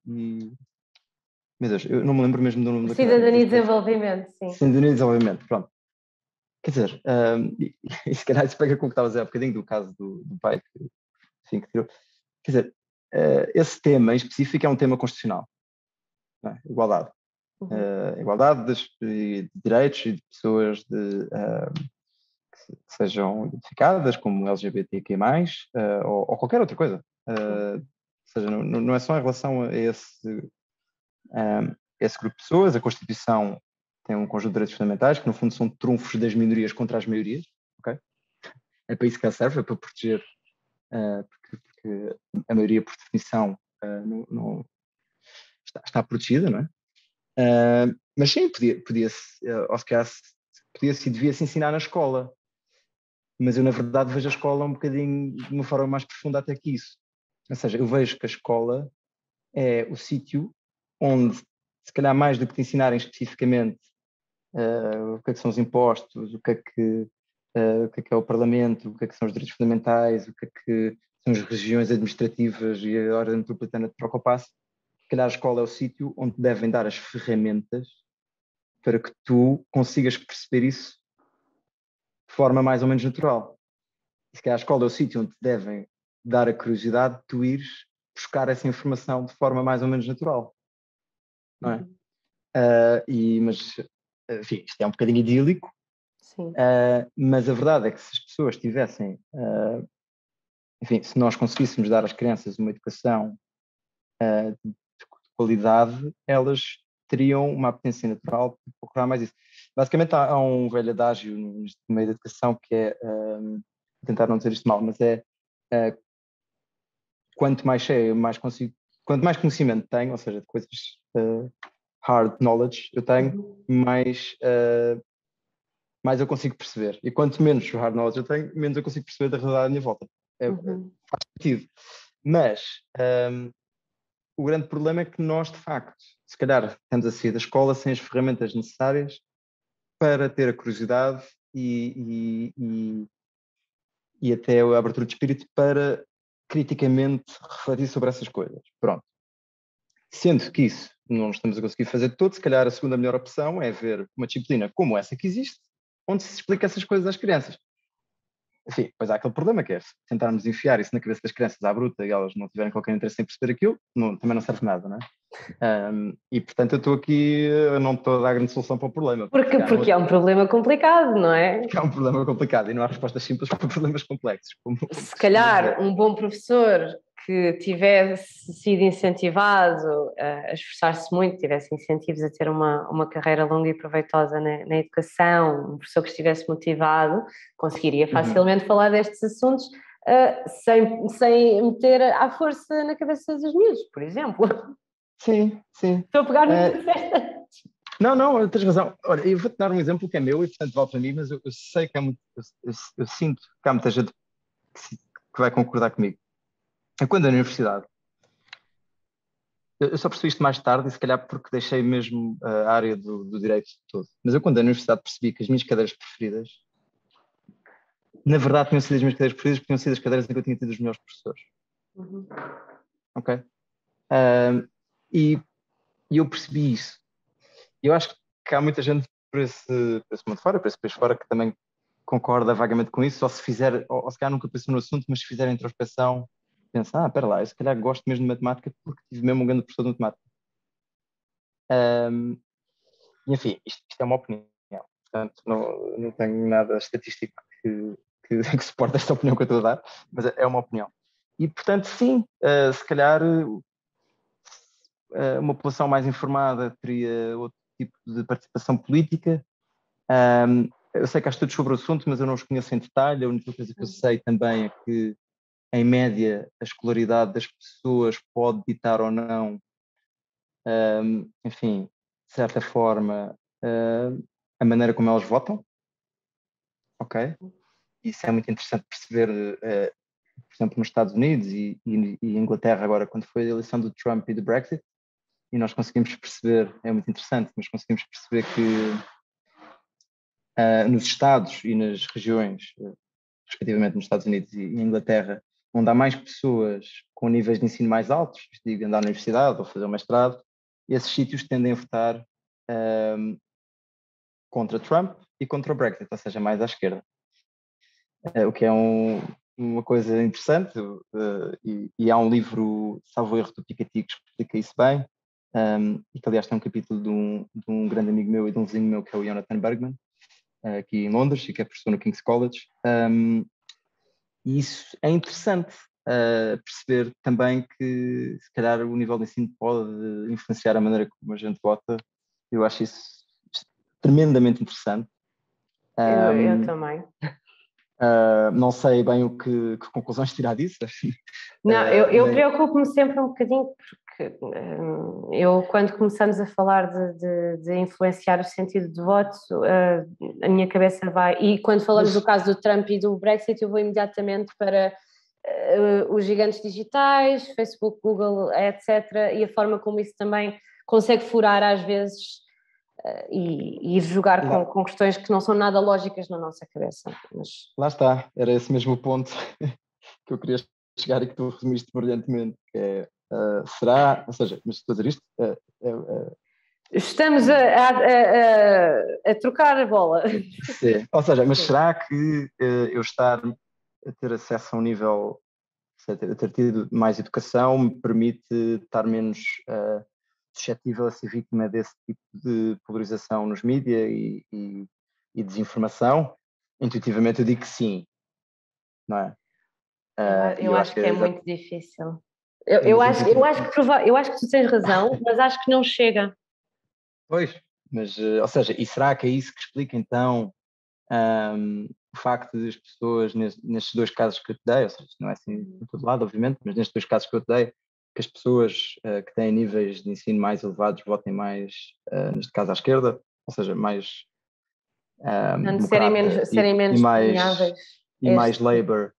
Meu Deus, eu não me lembro mesmo do nome da cadeira. Cidadania e desenvolvimento, sim. Cidadania e desenvolvimento, pronto. Quer dizer, e se calhar isso pega com o que estava a dizer há bocadinho do caso do pai que tirou. Quer dizer, esse tema em específico é um tema constitucional, não é? Igualdade. Igualdade de direitos e de pessoas que sejam identificadas como LGBTQ+, ou qualquer outra coisa. Ou seja, não é só em relação a esse grupo de pessoas. A Constituição tem um conjunto de direitos fundamentais que no fundo são trunfos das minorias contra as maiorias, ok? É para isso que ela serve, é para proteger, porque a maioria por definição não está protegida, não é? Mas sim, podia-se, ou se calhar, podia-se e devia-se ensinar na escola, mas eu na verdade vejo a escola um bocadinho de uma forma mais profunda até que isso. Ou seja, eu vejo que a escola é o sítio onde, se calhar mais do que te ensinarem especificamente o que é que são os impostos, o que é o Parlamento, o que são os direitos fundamentais, o que são as regiões administrativas e a ordem metropolitana de troca ao passo, se calhar a escola é o sítio onde devem dar as ferramentas para que tu consigas perceber isso de forma mais ou menos natural. E se calhar a escola é o sítio onde devem dar a curiosidade de tu ires buscar essa informação de forma mais ou menos natural. Não é? Mas, enfim, isto é um bocadinho idílico. Sim. Mas a verdade é que se as pessoas tivessem, enfim, se nós conseguíssemos dar às crianças uma educação de qualidade, elas teriam uma apetência natural de procurar mais isso. Basicamente há um velho adágio no meio da educação que é, tentar não dizer isto mal, mas quanto mais sei, quanto mais conhecimento tenho, ou seja, de coisas hard knowledge eu tenho, mais eu consigo perceber. E quanto menos hard knowledge eu tenho, menos eu consigo perceber da realidade à minha volta. Faz sentido. Mas o grande problema é que nós, de facto, se calhar estamos a sair da escola sem as ferramentas necessárias para ter a curiosidade e até a abertura de espírito para criticamente refletir sobre essas coisas. Pronto. Sendo que isso não estamos a conseguir fazer de todo, se calhar a segunda melhor opção é ver uma disciplina como essa que existe, onde se explica essas coisas às crianças. Enfim, pois há aquele problema que é tentarmos enfiar isso na cabeça das crianças à bruta e elas não tiverem qualquer interesse em perceber aquilo, também não serve nada, não é? E portanto eu estou aqui, não estou a dar grande solução para o problema. Porque é um problema complicado, não é? É um problema complicado e não há respostas simples para problemas complexos. Se calhar um bom professor que tivesse sido incentivado a esforçar-se muito, tivesse incentivos a ter uma carreira longa e proveitosa na educação, um professor que estivesse motivado, conseguiria facilmente falar destes assuntos sem meter à força na cabeça dos miúdos, por exemplo. Sim. Estou a pegar no que disseste. Não, tens razão. Olha, eu vou-te dar um exemplo que é meu e portanto vale para mim, mas eu sei que há muito, eu sinto que há muita gente que vai concordar comigo. É quando na universidade, eu só percebi isto mais tarde e se calhar porque deixei mesmo a área do direito todo, mas eu quando na universidade percebi que as minhas cadeiras preferidas, na verdade tinham sido as minhas cadeiras preferidas porque tinham sido as cadeiras em que eu tinha tido os melhores professores. Ok? E eu percebi isso. E eu acho que há muita gente por esse mundo fora, por esse país fora, que também concorda vagamente com isso, ou se calhar nunca pensou no assunto, mas se fizer a introspeção, pensa, espera lá, eu se calhar gosto mesmo de matemática porque tive mesmo um grande professor de matemática. E enfim, isto é uma opinião, portanto não tenho nada estatístico que suporte esta opinião que eu estou a dar, mas é uma opinião. E portanto sim, se calhar uma população mais informada teria outro tipo de participação política. Eu sei que há estudos sobre o assunto, mas eu não os conheço em detalhe. A única coisa que eu sei também é que, em média, a escolaridade das pessoas pode ditar ou não, enfim, de certa forma, a maneira como elas votam. Ok? Isso é muito interessante perceber, por exemplo, nos Estados Unidos e Inglaterra agora, quando foi a eleição do Trump e do Brexit, e nós conseguimos perceber, é muito interessante, mas conseguimos perceber que nos Estados e nas regiões, respectivamente nos Estados Unidos e Inglaterra, onde há mais pessoas com níveis de ensino mais altos, digo, andar na universidade ou fazer um mestrado, esses sítios tendem a votar contra Trump e contra o Brexit, ou seja, mais à esquerda. O que é uma coisa interessante, e há um livro, salvo erro, do Piketty, que explica isso bem, e que aliás tem um capítulo de um grande amigo meu e de um vizinho meu, que é o Jonathan Bergman, aqui em Londres, e que é professor no King's College. E isso é interessante, perceber também que se calhar o nível de ensino pode influenciar a maneira como a gente vota. Eu acho isso tremendamente interessante. Eu também. Não sei bem que conclusões tirar disso. Não, eu preocupo-me sempre um bocadinho porque eu, quando começamos a falar de influenciar o sentido de voto, a minha cabeça vai... E quando falamos do caso do Trump e do Brexit, eu vou imediatamente para os gigantes digitais, Facebook, Google, etc. E a forma como isso também consegue furar às vezes e ir jogar com questões que não são nada lógicas na nossa cabeça. Mas... Lá está, era esse mesmo o ponto que eu queria chegar e que tu resumiste brilhantemente, que é, será, ou seja, mas estou a dizer isto... Estamos a trocar a bola. Sim, ou seja, mas será que eu estar a ter acesso a um nível, a ter tido mais educação, me permite estar menos suscetível a ser vítima desse tipo de polarização nos mídias e desinformação? Intuitivamente eu digo que sim, não é? Eu acho que é muito difícil. Eu acho que tu tens razão, mas acho que não chega. Pois, mas, ou seja, e será que é isso que explica então o facto de as pessoas, nestes dois casos que eu te dei, ou seja, não é assim de todo lado, obviamente, mas nestes dois casos que eu te dei, que as pessoas que têm níveis de ensino mais elevados votem mais, neste caso à esquerda, ou seja, mais democrata serem menos permeáveis. e mais Labour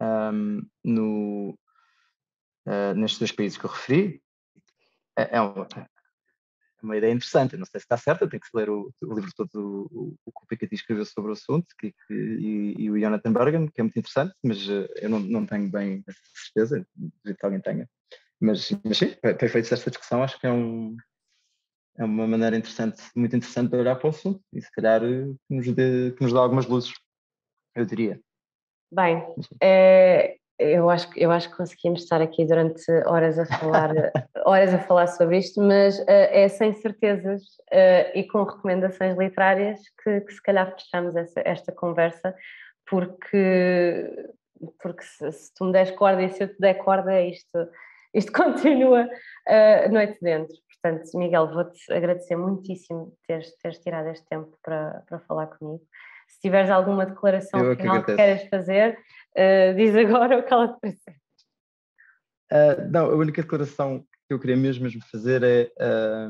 nestes dois países que eu referi, é uma ideia interessante. Eu não sei se está certa, tem que se ler o livro todo, o que o Piketty escreveu sobre o assunto, e o Jonathan Bergen, que é muito interessante, mas eu não tenho bem essa certeza, duvido que alguém tenha. Mas sim, ter feito esta discussão acho que é uma maneira interessante, muito interessante de olhar para o assunto e se calhar que nos dá algumas luzes, eu diria. Bem, eu acho que conseguimos estar aqui durante horas a falar sobre isto, mas é sem certezas e com recomendações literárias que se calhar fechamos esta conversa, porque se tu me des corda e se eu te der corda, isto continua noite dentro. Portanto, Miguel, vou-te agradecer muitíssimo teres tirado este tempo para falar comigo. Se tiveres alguma declaração final que queres fazer, diz agora o que ela te parece. Não, a única declaração que eu queria mesmo fazer é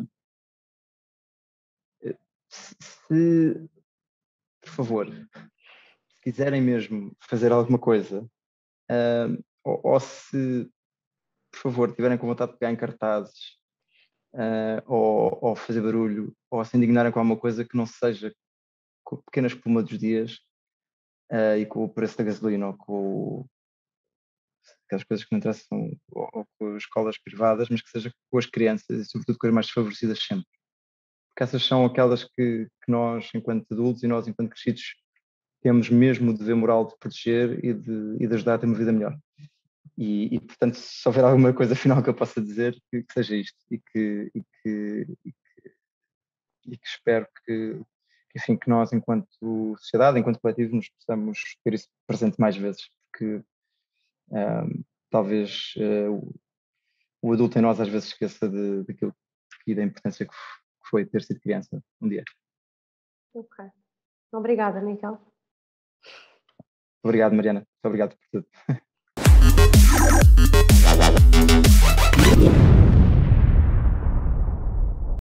se, por favor, se quiserem mesmo fazer alguma coisa, ou se, por favor, tiverem com vontade de pegar em cartazes, ou fazer barulho, ou se indignarem com alguma coisa que não seja com a pequena espuma dos dias e com o preço da gasolina, ou com aquelas coisas que não interessam, ou com as escolas privadas, mas que seja com as crianças e, sobretudo, com as mais desfavorecidas sempre. Porque essas são aquelas que nós, enquanto adultos e nós, enquanto crescidos, temos mesmo o dever moral de proteger e de ajudar a ter uma vida melhor. E, portanto, se houver alguma coisa final que eu possa dizer, que seja isto e que espero enfim, que nós, enquanto sociedade, enquanto coletivo, nos possamos ter isso presente mais vezes, porque talvez o adulto em nós às vezes esqueça daquilo e da importância que foi ter sido criança um dia. Ok. Obrigada, Miguel. Obrigado, Mariana. Muito obrigado por tudo.